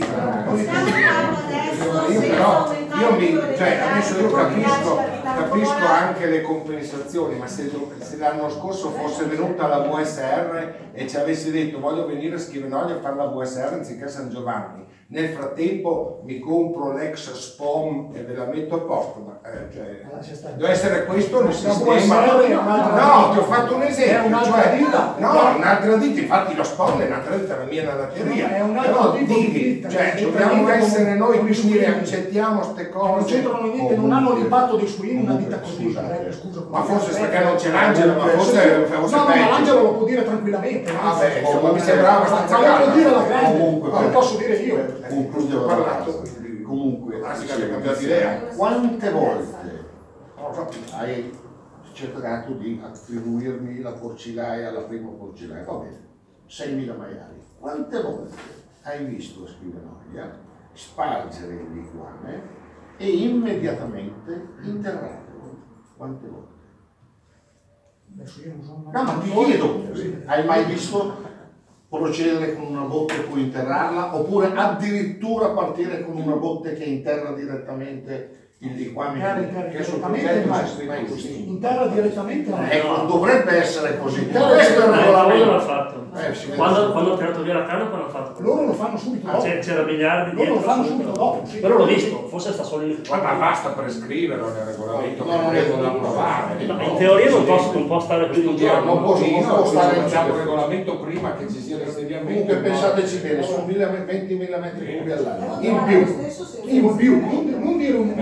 Cioè, adesso io capisco anche le compensazioni, ma se l'anno scorso fosse venuta la VSR e ci avessi detto voglio venire a Schivenoia a fare la VSR anziché San Giovanni, nel frattempo mi compro l'ex SPOM e ve la metto a posto, ma deve essere questo il sistema. No, ti ho fatto un esempio, no, un'altra ditta, infatti lo SPOM è un'altra ditta, la mia nalatteria, però digli, cioè dobbiamo essere noi quindi accettiamo ste cose. Non c'entrano niente, non hanno l'impatto dei suini, una ditta così. Scusa, ma forse perché non c'è l'Angelo, ma forse no, ma l'Angelo lo può dire tranquillamente. Vabbè, mi sembrava abbastanza ma lo può dire la grande, comunque, lo posso dire io. Concludo la frase. Comunque, quante volte hai cercato di attribuirmi la porcilaia alla prima porcilaia? Va bene, 6.000 maiali. Quante volte hai visto a Schivenoia spargere il liquame e immediatamente interrarlo? Quante volte? Adesso io non sono No, ma ti chiedo, hai mai visto procedere con una botte e poi interrarla, oppure addirittura partire con una botte che interra direttamente il liquame? Interra direttamente ecco, dovrebbe essere così. Questo è il regolamento l'ha fatto. Quando ho tirato via la canna, poi l'ho fatto. Loro lo fanno subito dopo. C'era miliardi Loro dietro. lo fanno subito dopo. Sì. Però l'ho visto, forse sta solo in Ma basta prescriverlo nel regolamento, non devono approvare. in teoria non può stare più di un giorno. Non può stare un regolamento prima che ci sia l'insediamento. Comunque pensateci bene, sono 20.000 metri cubi all'anno. In più. Non dire un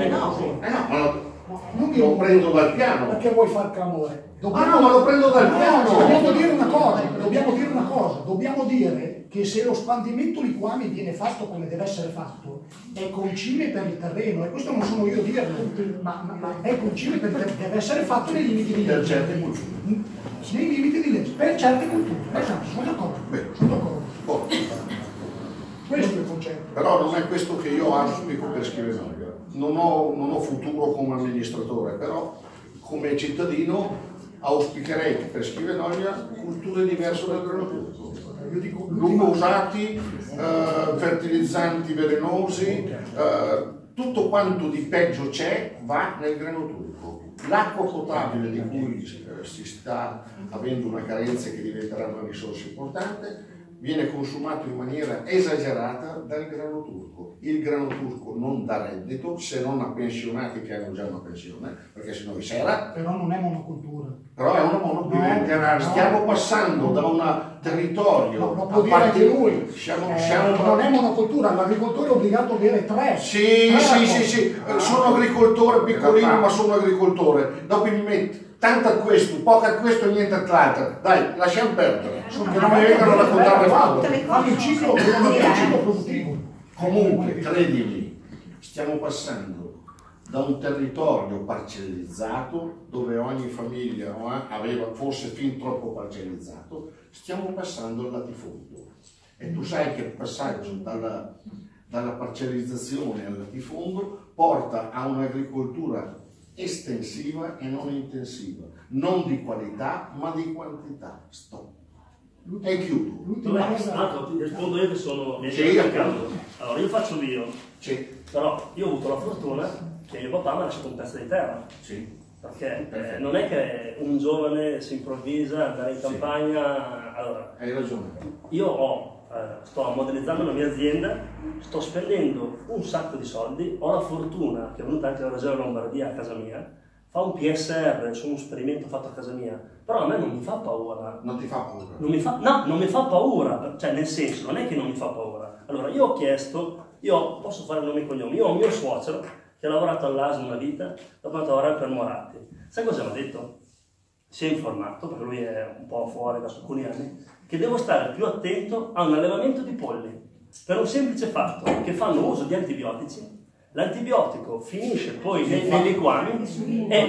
Lo prendo dal piano. Perché vuoi far clamore? Ma lo prendo dal piano. Dobbiamo dire una cosa, dobbiamo dire che se lo spandimento liquami viene fatto come deve essere fatto, è concime per il terreno, e questo non sono io a dirlo, ma è concime per il terreno, deve essere fatto nei limiti di legge. Per certe culture. Nei limiti di legge, per certe culture. Esatto, sono d'accordo. Questo è il concetto. Però non è questo che io auspico per Schivenoia. Non ho futuro come amministratore, però come cittadino auspicherei che per Schivenoia culture diverse dal grano turco. Lungo usati, fertilizzanti velenosi, tutto quanto di peggio c'è va nel grano turco. L'acqua potabile di cui si sta avendo una carenza che diventerà una risorsa importante viene consumato in maniera esagerata dal grano turco. Il grano turco non dà reddito se non a pensionati che hanno già una pensione, perché sennò i sera. Però non è monocultura. Però è una monopiantagione, stiamo passando da un territorio. Lo può dire anche lui. Non è monocultura, l'agricoltore è obbligato a avere 3. Sì. Sono agricoltore piccolino, ma sono agricoltore. Dopo mi metti tanto a questo, poco a questo e niente all'altro. Dai, lasciamo perdere. Che non mi vengano a raccontare le favole. Fanno il ciclo produttivo. Comunque, credimi, stiamo passando da un territorio parcellizzato dove ogni famiglia aveva forse fin troppo parcellizzato, stiamo passando al latifondo. E tu sai che il passaggio dalla parcellizzazione al latifondo porta a un'agricoltura estensiva e non intensiva, non di qualità ma di quantità. Stop. E chiudo. Rispondo io che sono allora io faccio bio, però io ho avuto la fortuna che mio papà mi ha lasciato un pezzo di terra, perché non è che un giovane si improvvisa andare in campagna. Allora, hai ragione. Io sto modellizzando la mia azienda, sto spendendo un sacco di soldi, ho la fortuna che è venuta anche la Regione Lombardia a casa mia, fa un PSR, c'è un esperimento fatto a casa mia, però a me non mi fa paura. Non ti fa paura? Non mi fa paura, cioè nel senso, non è che non mi fa paura. Allora io ho chiesto, posso fare nomi e cognomi, io ho un mio suocero che ha lavorato all'ASL una vita, dopo ha lavorato per Moratti. Sai cosa mi ha detto? Si è informato, perché lui è un po' fuori da alcuni anni, che devo stare più attento a un allevamento di polli, per un semplice fatto che fanno uso di antibiotici. L'antibiotico finisce poi nei liquami e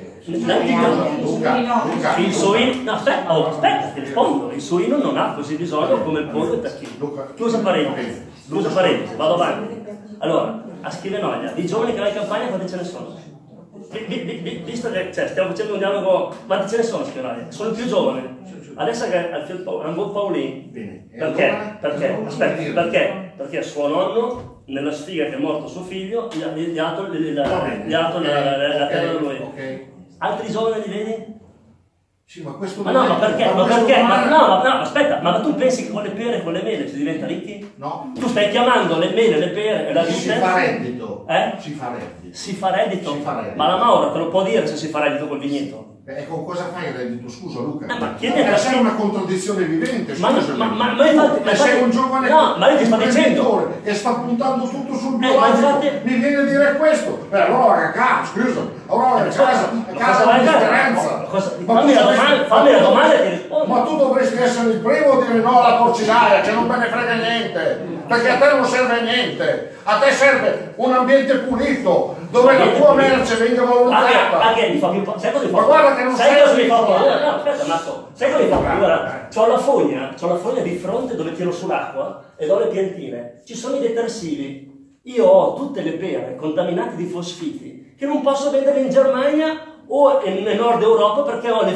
il suino, aspetta, ti rispondo, il suino non ha così bisogno come il pollo e il tacchino. Chiusa parentesi, vado avanti. Allora, a Schivenoglia, di giovani che vanno in campagna quanti ce ne sono? Visto che stiamo facendo un dialogo, quanti ce ne sono a Schivenoglia? Sono il più giovane. Adesso che è un buon Paolini. Perché suo nonno, nella sfiga che è morto suo figlio, gli ha dato la terra da lui. Altri giovani li vedi? Sì, ma questo aspetta, ma tu pensi che con le pere e con le mele si diventa ricchi? No. Tu stai chiamando le mele, le pere e la vite? Si fa reddito. Si fa reddito? Ma la Maura te lo può dire se si fa reddito col vigneto? E con cosa fai il reddito? Scusa Luca. Ma sei una contraddizione vivente. Ma infatti, sei un giovane dicendo che sta puntando tutto sul biologico. Mi viene a dire questo. Allora scusa, allora casa di speranza. Fammi la domanda e ti rispondo. Ma tu dovresti essere il primo a dire no alla porcilaia, che non me ne frega niente, perché a te non serve niente. A te serve un ambiente pulito, dove la tua merce venga valutata. Ma guarda che non sai cosa mi fa paura. No, aspetta, Marco, sai cosa mi fa paura? C'ho la fogna di fronte dove tiro sull'acqua ed ho le piantine. Ci sono i detersivi. Io ho tutte le pere contaminate di fosfiti che non posso vendere in Germania o nel nord Europa perché ho le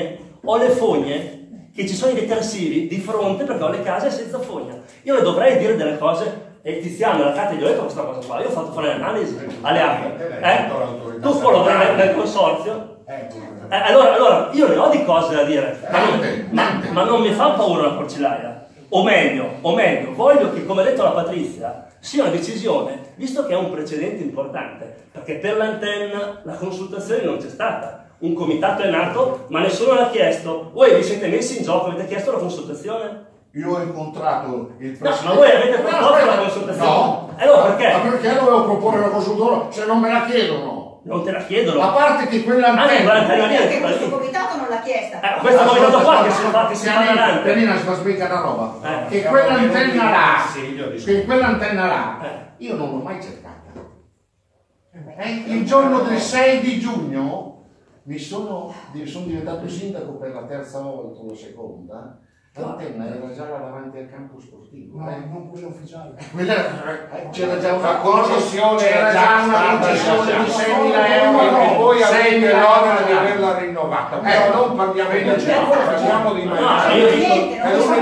fogne che ci sono i detersivi di fronte perché ho le case senza fogna. Io le dovrei dire delle cose. E Tiziano la carta gli ho detto questa cosa qua, io ho fatto fare l'analisi alle acque, tu quello del consorzio, allora io ne ho di cose da dire, ma non mi fa paura la porcilaia, o meglio, voglio che, come ha detto la Patrizia, sia una decisione, visto che è un precedente importante, perché per l'antenna la consultazione non c'è stata, un comitato è nato, ma nessuno l'ha chiesto, voi vi siete messi in gioco, avete chiesto la consultazione? Io ho incontrato il presidente. No, ma voi avete proposto la consultazione? No. Allora perché? Ma perché dovevo proporre la consultazione se non me la chiedono? Non te la chiedono. A parte che quell'antenna. Perché questo comitato non l'ha chiesta. Questo comitato qua che si fa davanti. Penina si fa spiegare una roba. Che quell'antenna là, io non l'ho mai cercata. Il giorno del 6 di giugno sono diventato sindaco per la terza volta o la seconda. L'antenna era già là davanti al campo sportivo. No, non quella ufficiale. C'era già una concessione, di 6.000 euro e voi avete l'onere di averla rinnovata. Però non parliamo di maiali.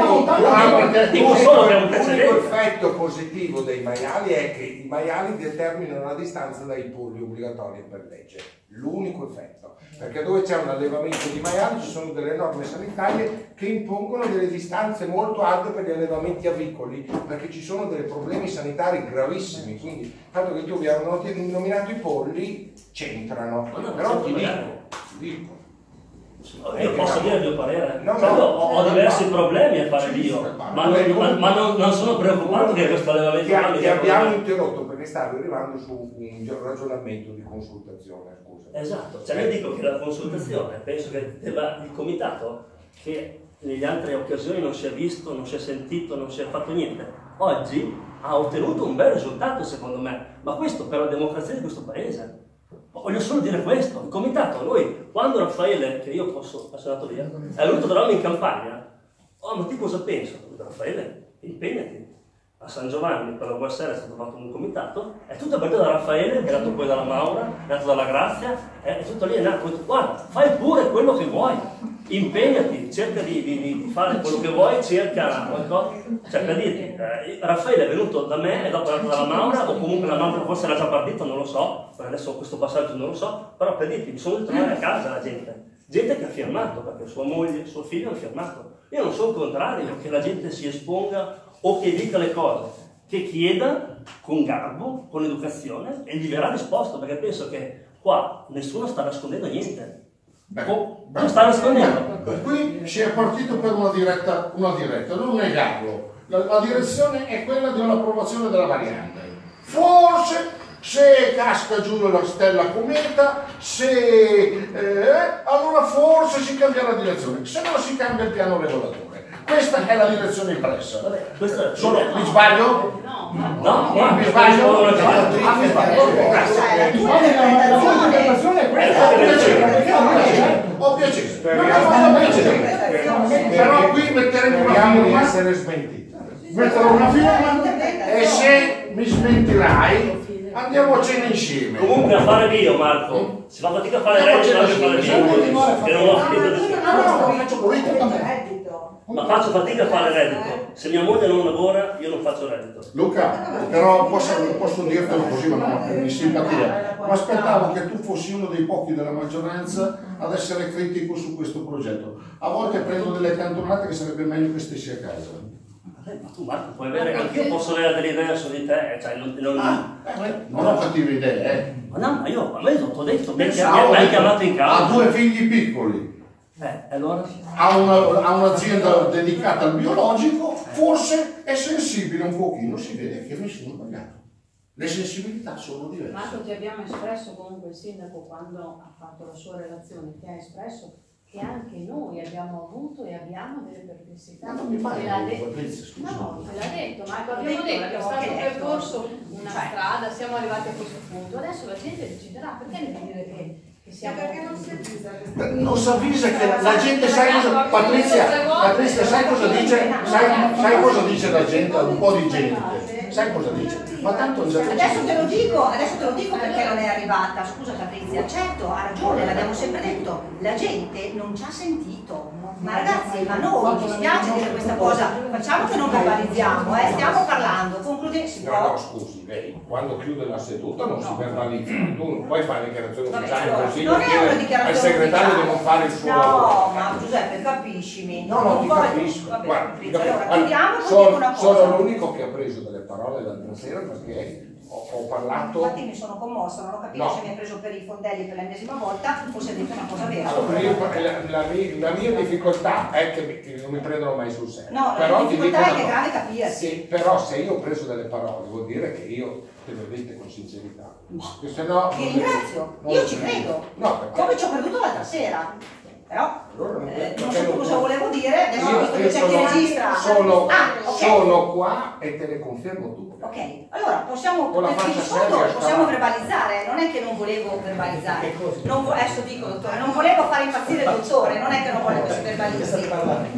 L'unico effetto positivo dei maiali è che i maiali determinano la distanza dai polli obbligatorie per legge. L'unico effetto, perché dove c'è un allevamento di maiali ci sono delle norme sanitarie che impongono delle distanze molto alte per gli allevamenti avicoli, perché ci sono dei problemi sanitari gravissimi, quindi il fatto che tu abbia nominato i polli c'entrano, però ti dico, Io posso dire il mio parere. Io ho diversi problemi a fare l'io, ma non sono preoccupato che questo allevamento... Ti abbiamo interrotto perché stavi arrivando su un ragionamento di consultazione, scusa. Esatto, cioè io dico che la consultazione, penso che il comitato, che nelle altre occasioni non si è visto, non si è sentito, non si è fatto niente, oggi ha ottenuto un bel risultato secondo me, ma questo per la democrazia di questo paese. Voglio solo dire questo, il comitato, noi, quando Raffaele, che io sono andato via, è venuto da Roma in campagna, ma tu cosa penso? Raffaele, impegnati. A San Giovanni per la buonasera è stato fatto un comitato, è tutto partito da Raffaele, è nato poi dalla Maura, è nato dalla Grazia, è tutto lì, è nato, guarda, fai pure quello che vuoi, impegnati, cerca di fare quello che vuoi, cerca qualcosa, cioè per dirti, Raffaele è venuto da me e dopo è nato dalla Maura, o comunque la Maura forse era già partita, non lo so, per adesso questo passaggio non lo so, però per dirti, bisogna trovare a casa la gente che ha firmato, perché sua moglie, suo figlio hanno firmato. Io non sono contrario che la gente si esponga o che dica le cose, che chieda con garbo, con educazione e gli verrà risposto, perché penso che qua nessuno sta nascondendo niente. Non sta nascondendo. Qui si è partito per una diretta, non negarlo. La direzione è quella dell'approvazione della variante. Forse se casca giù la stella cometa, allora forse si cambia la direzione, se no si cambia il piano regolatore. Questa è la direzione impressa. Mi sbaglio? No, mi sbaglio? Ho piacere. Però qui metteremo una firma. Essere smentiti. Metterò una firma e se mi smentirai andiamo a cena insieme. Comunque a fare mio, Marco, si fa fatica a fare reddito, anche a fare mio, che non ho finito di faccio politica. Ma faccio fatica a fare reddito. Se mia moglie non lavora, io non faccio reddito. Luca, però posso dirtelo così, ma non in simpatia. Ma aspettavo che tu fossi uno dei pochi della maggioranza ad essere critico su questo progetto. A volte prendo delle cantonate che sarebbe meglio che stessi a casa. Ma tu Marco puoi avere, anch'io posso avere delle idee su di te, cioè non ho cattive idee, Ma no, ma io, a me ti ho detto, mi hai chiamato in casa. Ha 2 figli piccoli. Allora? Ha un'azienda dedicata al biologico, forse è sensibile un pochino, si vede che nessuno ha pagato. Le sensibilità sono diverse. Marco, ti abbiamo espresso comunque il sindaco quando ha fatto la sua relazione, ti ha espresso che anche noi abbiamo avuto e abbiamo delle perplessità. Non mi pare, te l'ha detto, Marco, abbiamo detto che è stato percorso una strada, siamo arrivati a questo punto, adesso la gente deciderà, perché ne dire che siamo... Perché non si avvisa? Non si avvisa che la gente, sai cosa... Patrizia, sai cosa dice? Sai cosa dice la gente, un po' di gente? Sai cosa dice? Ma tanto adesso te lo dico perché non è arrivata. Scusa Patrizia, certo, ha ragione, l'abbiamo sempre detto, la gente non ci ha sentito. Ma ragazzi, ma noi ci spiace dire questa cosa, facciamo che non verbalizziamo, stiamo parlando, concludiamo. No, scusi, lei quando chiude la seduta non si verbalizza, tu non puoi fare dichiarazioni ufficiali in consiglio, non è una dichiarazione al segretario ufficiale. di non fare il suo no, lavoro. ma Giuseppe, capiscimi. No, ti capisco. Vabbè, Guarda, allora, chiudiamo sono l'unico che ha preso delle parole l'altra sera perché ho parlato... Infatti mi sono commossa, non ho capito se mi ha preso per i fondelli per l'ennesima volta o se ha detto una cosa vera. Allora, la mia difficoltà è che non mi prendono mai sul serio. No, però la difficoltà è che è grave capire. Sì, però se io ho preso delle parole vuol dire che io te le ho dette con sincerità. Se no, ti ringrazio, io ci credo. No, perché... Come ci ho creduto l'altra sera. Però allora, non so cosa volevo dire, adesso ho visto che c'è chi registra. Sono qua e te le confermo tutte. Ok, allora possiamo verbalizzare, non è che non volevo verbalizzare. Adesso dico dottore, non volevo fare impazzire il dottore, non è che non volevo che si verbalizzi.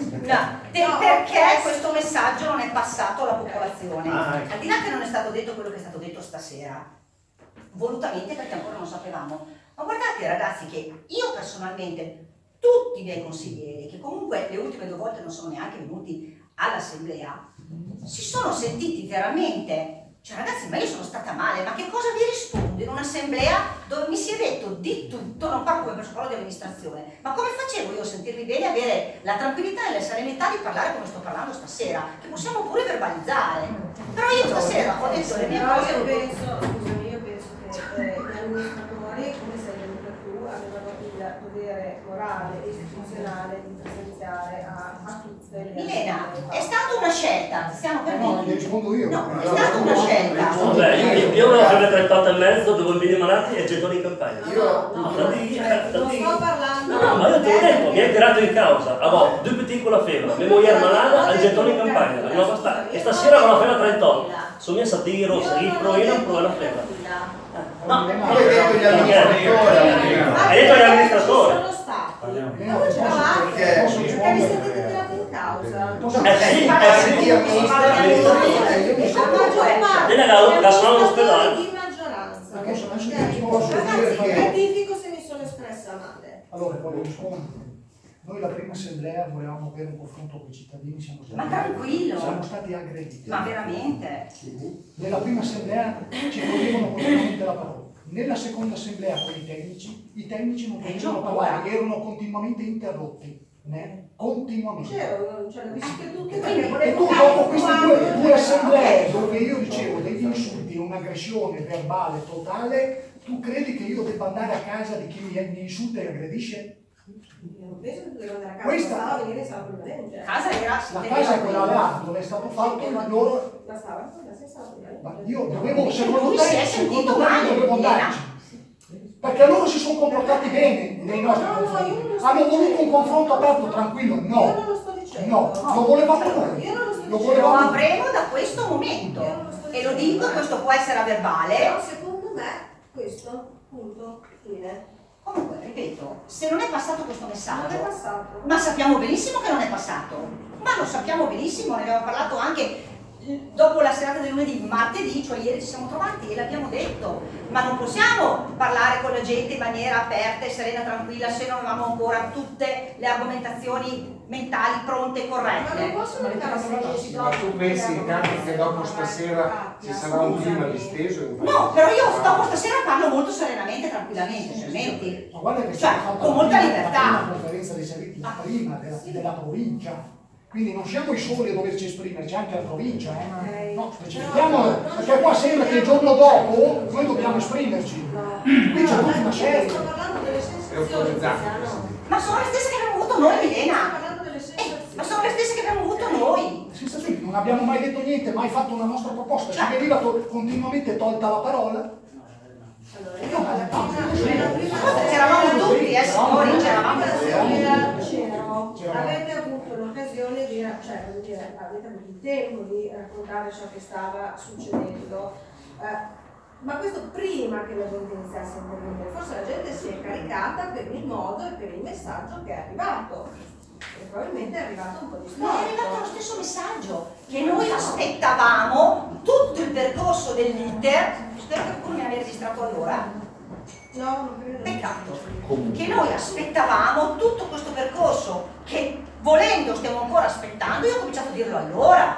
Perché questo messaggio non è passato alla popolazione. Al di là che non è stato detto quello che è stato detto stasera, volutamente perché ancora non sapevamo. Ma guardate ragazzi che io personalmente, tutti i miei consiglieri, che comunque le ultime 2 volte non sono neanche venuti all'assemblea, si sono sentiti veramente, cioè ragazzi, ma io sono stata male, ma che cosa vi rispondo in un'assemblea dove mi si è detto di tutto, non parlo come protocollo di amministrazione, ma come facevo io a sentirmi bene, avere la tranquillità e la serenità di parlare come sto parlando stasera, che possiamo pure verbalizzare. Però io stasera ho detto le mie cose. Io penso che gli amministratori, come sei venuta tu, avevano il dovere dovere morale e istituzionale di presenziare a tutte le Milena, è stata una scelta, stiamo per No, dire. rispondo io. No, è stata una scelta. Vabbè, io volevo fare 38,5 dove i beni malati e gettoni in campagna. non sto parlando. No, ma io te l'ho detto, mi hai tirato in causa. Avevo due petit con la febbre, mia moglie malata, al gettone in campagna. E stasera con la febbre 38. Su mia satiro, sei proina, pro la febbre. No, hai detto gli amministratori. Hai detto agli amministratori. Sono stati. Dove c'eravate? Perché vi siete tirati in causa. Sì. La sono all'ospedale. Di maggioranza. Posso dire che... Ratifico se mi sono espressa male. Allora, voglio rispondere. Noi la prima assemblea volevamo avere un confronto con i cittadini, siamo stati aggrediti. Ma veramente? Nella prima assemblea ci toglievano continuamente la parola. Nella seconda assemblea con i tecnici non potevano parlare, erano continuamente interrotti. Continuamente. C'erano visto tutti E tu dopo queste due assemblee dove io ricevo degli insulti e un'aggressione verbale totale, tu credi che io debba andare a casa di chi mi insulta e aggredisce? Non penso che tu devi andare a casa, Questa- bastava venire in sala permanente. La casa è quella là dove è stato fatto il loro... Bastava andare in sala permanente. Ma io dovevo, secondo Lui te, si è sentito male, dovevo andarci. Perché loro si sono comportati bene nei nostri confronti. Hanno voluto un confronto aperto, tranquillo. Io No, non lo sto dicendo. no, lo volevamo noi. Io non lo sto Lo dicendo. Lo volevamo avremo da questo momento. E lo dico, questo può essere a verbale. Però secondo me questo, punto, fine. Comunque, ripeto, se non è passato questo Non è messaggio, passato. ma sappiamo benissimo che non è passato. Ma lo sappiamo benissimo, ne abbiamo parlato anche dopo la serata del lunedì, martedì, cioè ieri ci siamo trovati e l'abbiamo detto. Ma non possiamo parlare con la gente in maniera aperta e serena, tranquilla, se non avevamo ancora tutte le argomentazioni mentali pronte e Ma non corrette. possono stare 6 mesi Ma dopo. tu pensi intanto che dopo stasera ci sarà un clima disteso? No, però io dopo stasera parlo molto serenamente, tranquillamente, permetti. Ma guarda che Cioè, siamo con molta fatta libertà. la conferenza dei servizi, la prima della provincia. Quindi non siamo i soli a doverci esprimere, c'è anche la provincia. No, specifichiamo, perché qua sembra che il giorno dopo noi dobbiamo esprimerci. Qui c'è tutta una serie. Sto parlando delle sensazioni. Ma sono le stesse che abbiamo avuto noi, Sto Milena. parlando delle sensazioni. Ma sono le stesse che abbiamo avuto noi. Sensazioni, non abbiamo mai detto niente, mai fatto una nostra proposta, ci veniva continuamente tolta la parola. Allora, io alla prima C'eravamo tutti, signori, c'eravamo tutti. Avete avuto l'occasione di, cioè, voglio dire, avete avuto il tempo di raccontare ciò che stava succedendo. Ma questo prima che la gente iniziasse a intervenire, forse la gente si è caricata per il modo e per il messaggio che è arrivato. E probabilmente è arrivato un po' di Ma è arrivato lo stesso messaggio, che noi aspettavamo tutto il percorso dell'iter. Spero che qualcuno mi abbia registrato allora. No, non credo. Peccato. Che noi aspettavamo tutto questo percorso, che volendo stiamo ancora aspettando. Io ho cominciato a dirlo allora.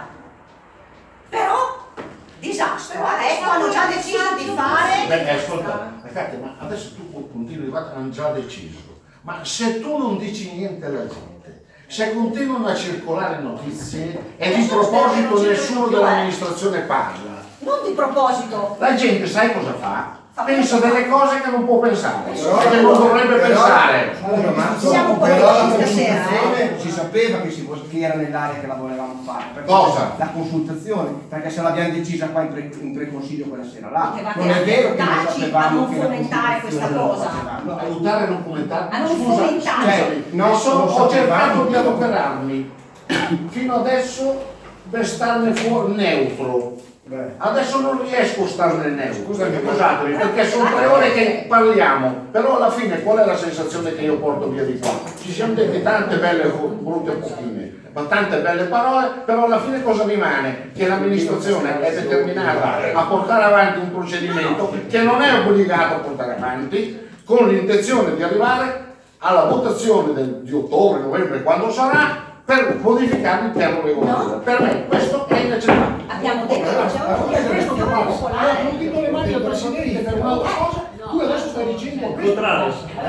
Però, disastro, ecco, hanno già deciso di fare. Beh, ascolta, infatti, ma adesso tu continui, hanno già deciso. Ma se tu non dici niente alla gente, se continuano a circolare notizie e di proposito nessuno dell'amministrazione parla, Non di proposito. la gente sai cosa fa? Pensa delle cose che non può pensare, che non dovrebbe pensare. Scusa, ma Siamo però la politici stasera, consultazione si sapeva che era nell'area che la volevamo fare. Perché Cosa? La consultazione, perché se l'abbiamo decisa qua in pre-consiglio quella sera là. Potevate Non è vero che non aiutarci a sapevamo non che la fomentare questa consultazione cosa. No, aiutare a non commentare. A non Scusa, fomentare. scusami, No, ho cercato sapevamo. di adoperarmi fino adesso per starne fuori neutro. Adesso non riesco a starne neutro. Scusatemi, perché sono 3 ore che parliamo, però alla fine qual è la sensazione che io porto via di qua? Ci siamo detti tante belle, brutte pochine, ma tante belle parole, però alla fine cosa rimane? Che l'amministrazione è determinata a portare avanti un procedimento che non è obbligato a portare avanti, con l'intenzione di arrivare alla votazione di ottobre, novembre, quando sarà, per modificare il piano regolare. Per me questo è inaccettabile. Abbiamo detto che c'è una Questo che questione passa, popolare. non dico le mani al Presidente per un'altra cosa, tu adesso stai dicendo questo. Ma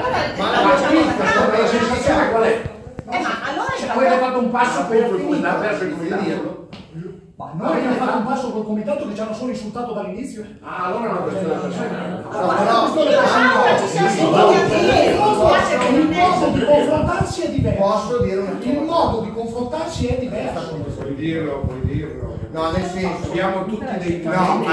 la sensazione qual è? Ma allora Se voi avete fatto un passo contro il comitato, adesso è come dirlo. Ma noi abbiamo fatto un passo col comitato che ci hanno solo insultato dall'inizio. Ah, allora è una questione personale. Io ci siamo sentiti anche ieri, mi spiace che non è. confrontarsi è diverso. Posso dire una cosa? Il modo di confrontarsi è diverso. Puoi dirlo. No, nel senso, abbiamo tutti dei no,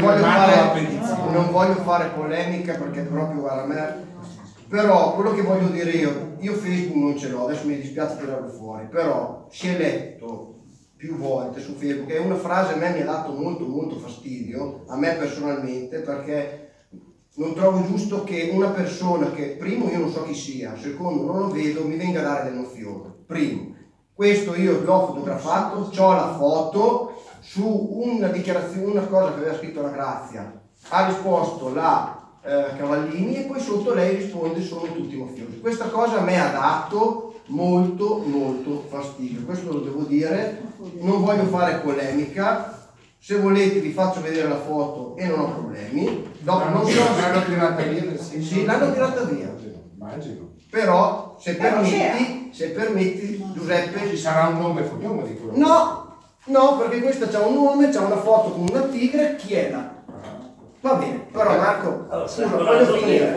non voglio fare polemica perché proprio guarda a me. Però quello che voglio dire io Facebook non ce l'ho, adesso mi dispiace tirarlo fuori, però si è letto più volte su Facebook e una frase a me mi ha dato molto fastidio, a me personalmente, perché non trovo giusto che una persona che primo io non so chi sia, secondo non lo vedo, mi venga a dare del nozione. Primo, questo io l'ho fotografato, ho la foto su una dichiarazione, una cosa che aveva scritto la Grazia, ha risposto la Cavallini e poi sotto lei risponde sono tutti mafiosi. Questa cosa a me ha dato molto fastidio, questo lo devo dire, non voglio fare polemica. Se volete vi faccio vedere la foto e non ho problemi. Dopo non so se l'hanno tirata via. Sì, l'hanno tirata via. Immagino. Però se permetti Giuseppe. Ci sarà un nome e cognome di quello? No, perché questa c'ha un nome, c'ha una foto con una tigre, chi era? Va bene, però Marco, voglio finire.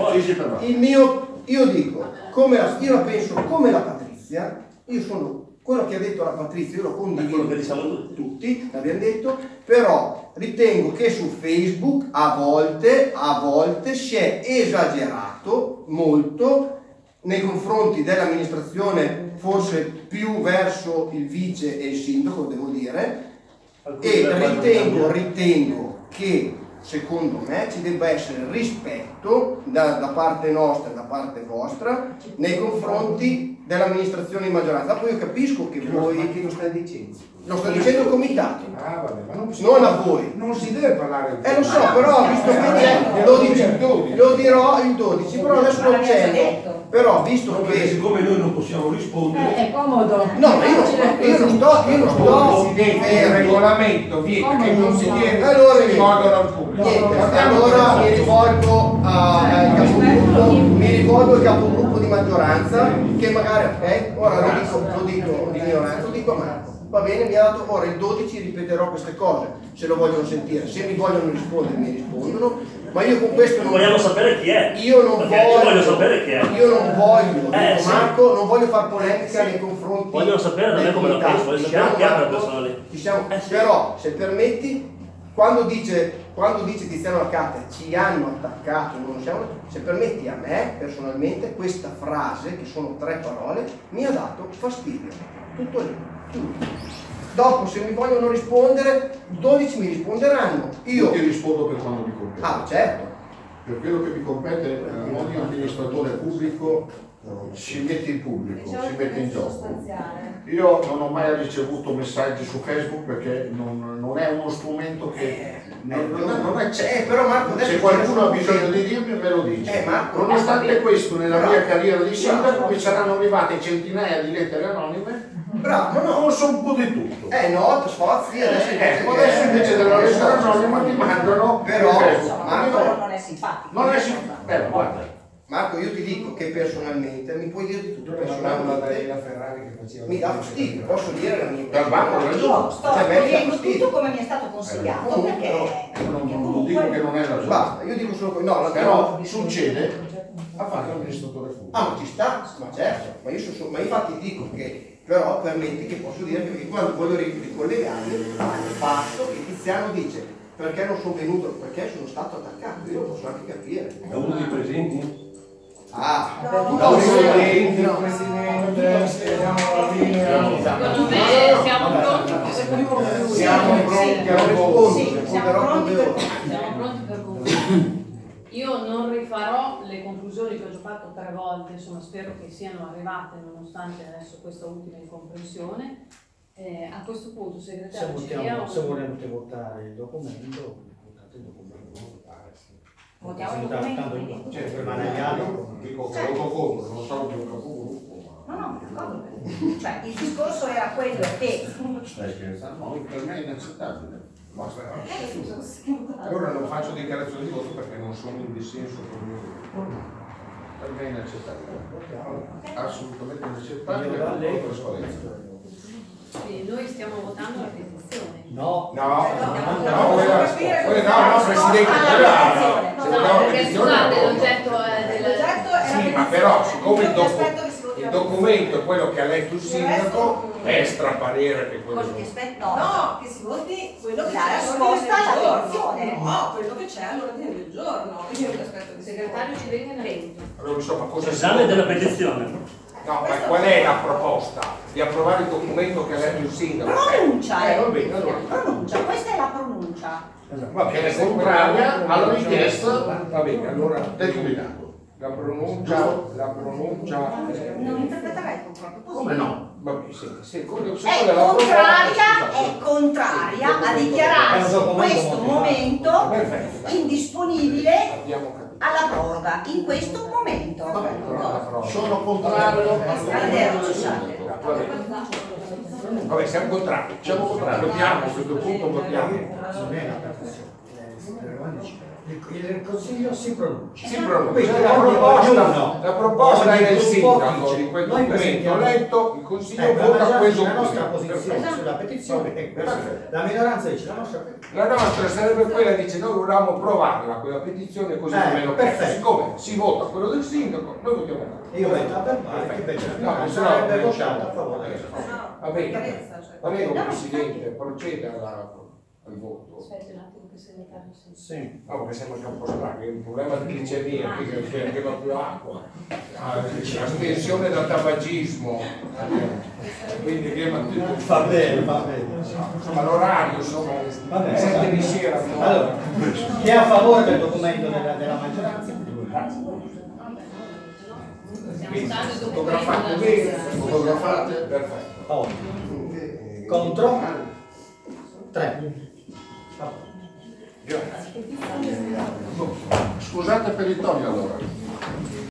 Io dico, io la penso come la Patrizia, io sono quello che ha detto la Patrizia, io lo condivido, che diciamo tutti l'abbiamo detto, però ritengo che su Facebook a volte si è esagerato molto nei confronti dell'amministrazione, forse più verso il vice e il sindaco, devo dire, e ritengo che secondo me ci debba essere rispetto da parte nostra e da parte vostra nei confronti dell'amministrazione di maggioranza. Poi io capisco che voi... Ma che lo stai dicendo? Lo sto dicendo al comitato, vabbè, ma non a voi. Non si deve parlare di lo so, però visto che c'è lo dirò il 12, però adesso lo c'è. Però visto che... Siccome noi non possiamo rispondere... È comodo. No, ma io non sto... Il regolamento vieta che non si chiede allora rivolgono al pubblico. Niente, allora mi rivolgo al capogruppo di maggioranza che magari, ok, ora lo dico di minoranza, lo dico a Marco. Va bene, mi ha dato, ora il 12 ripeterò queste cose, se lo vogliono sentire, se mi vogliono rispondere mi rispondono, ma io con questo non vogliamo sapere chi è. Io voglio sapere chi è. Io non voglio, sì. Marco, non voglio fare polemica nei confronti. Vogliono sapere da me come la penso, voglio sapere chi è quella persona lì. Sì. Però, se permetti, quando dice Tiziano Lacate ci hanno attaccato, non siamo, se permetti a me personalmente questa frase, che sono 3 parole, mi ha dato fastidio. Tutto lì. Dopo se mi vogliono rispondere 12 mi risponderanno, io ti rispondo per quando mi compete. Certo, per quello che mi compete, ogni amministratore pubblico si mette in pubblico, si mette in gioco. Io non ho mai ricevuto messaggi su Facebook perché non è uno strumento che non è però Marco, se qualcuno ha bisogno di dirmi me lo dice. Nonostante questo, nella mia carriera di sindaco mi saranno arrivate centinaia di lettere anonime. Bravo, no, so un po' di tutto. No, sforzi, adesso invece della lettera anonima ti mandano. Però Marco non è simpatico. Non è simpatico. Guarda. Marco, io ti dico che personalmente mi puoi dire di tutto. Personalmente la Ferrari che faceva. Mi dà fastidio, posso dire la mia Io sto accogliendo tutto come mi è stato consigliato. Non dico che non è ragione. Basta, io dico solo che no, però succede a fare l'amministratore pubblico. Ma ci sta, ma certo, ma infatti dico che però permetti che posso dire che quando voglio ricollegarmi al fatto che Tiziano dice perché non sono venuto, perché sono stato attaccato, io lo posso anche capire. Da uno dei presenti? Presidente, siamo alla fine. Siamo pronti a rispondere. Siamo pronti per concludere. Io non rifarò le conclusioni che ho già fatto 3 volte, insomma spero che siano arrivate nonostante adesso questa ultima incomprensione. A questo punto, segretario, se volete votare il documento, votate il documento. Votiamo il documento? Dico che voto contro, non sono più un capogruppo. No, cioè il discorso era quello che... Stai scherzando? No, per me è inaccettabile. Allora non faccio dichiarazione di voto perché non sono in dissenso con il mio gruppo. Per me è inaccettabile. Assolutamente inaccettabile. Quindi noi stiamo votando la petizione. No, Presidente, perché scusate, l'oggetto è sì, ma però siccome il documento è quello che ha letto il sindaco, extra parere che quello. No, che si voti quello che La c'è risposta alla all'ordine del petizione. giorno. No, quello che c'è all'ordine del giorno. Io mi aspetto che Il segretario ci venga in evento. Allora insomma cosa si Esame della petizione. No, ma qual è la proposta? Di approvare il documento che ha letto il sindaco? Pronuncia, va bene, allora. pronuncia, questa è la pronuncia. Va bene, è contraria alla richiesta, va bene, allora del comitato. La pronuncia Non interpreterai con proprio così. come no? Va bene, sì, È contraria a dichiarare in questo momento indisponibile alla proroga, in questo momento. Sono contrario. Vabbè, siamo contrari, votiamo, a questo punto votiamo. Il Consiglio si pronuncia. Si pronuncia. Quindi La proposta è del sindaco di quel documento letto, il Consiglio vota quel La nostra documento. posizione sulla petizione è questa. La minoranza dice la nostra. La nostra sarebbe quella, dice noi volevamo provarla quella petizione così come lo perfetto. siccome si vota quello del sindaco, noi votiamo Io metto a verbale che invece la minoranza sarebbe votata a favore. Va bene, Presidente, proceda al voto. Aspetti un attimo che il segretario si... Sì. No, perché sembra che è un po' strano, è un problema di glicemia, che arriva più acqua, astensione da tabagismo, quindi che va bene. Insomma l'orario, insomma, 7 di sera. Allora, chi è a favore del documento della maggioranza? Fotografate bene, fotografate, perfetto. Contro? 3. Scusate per il tono allora.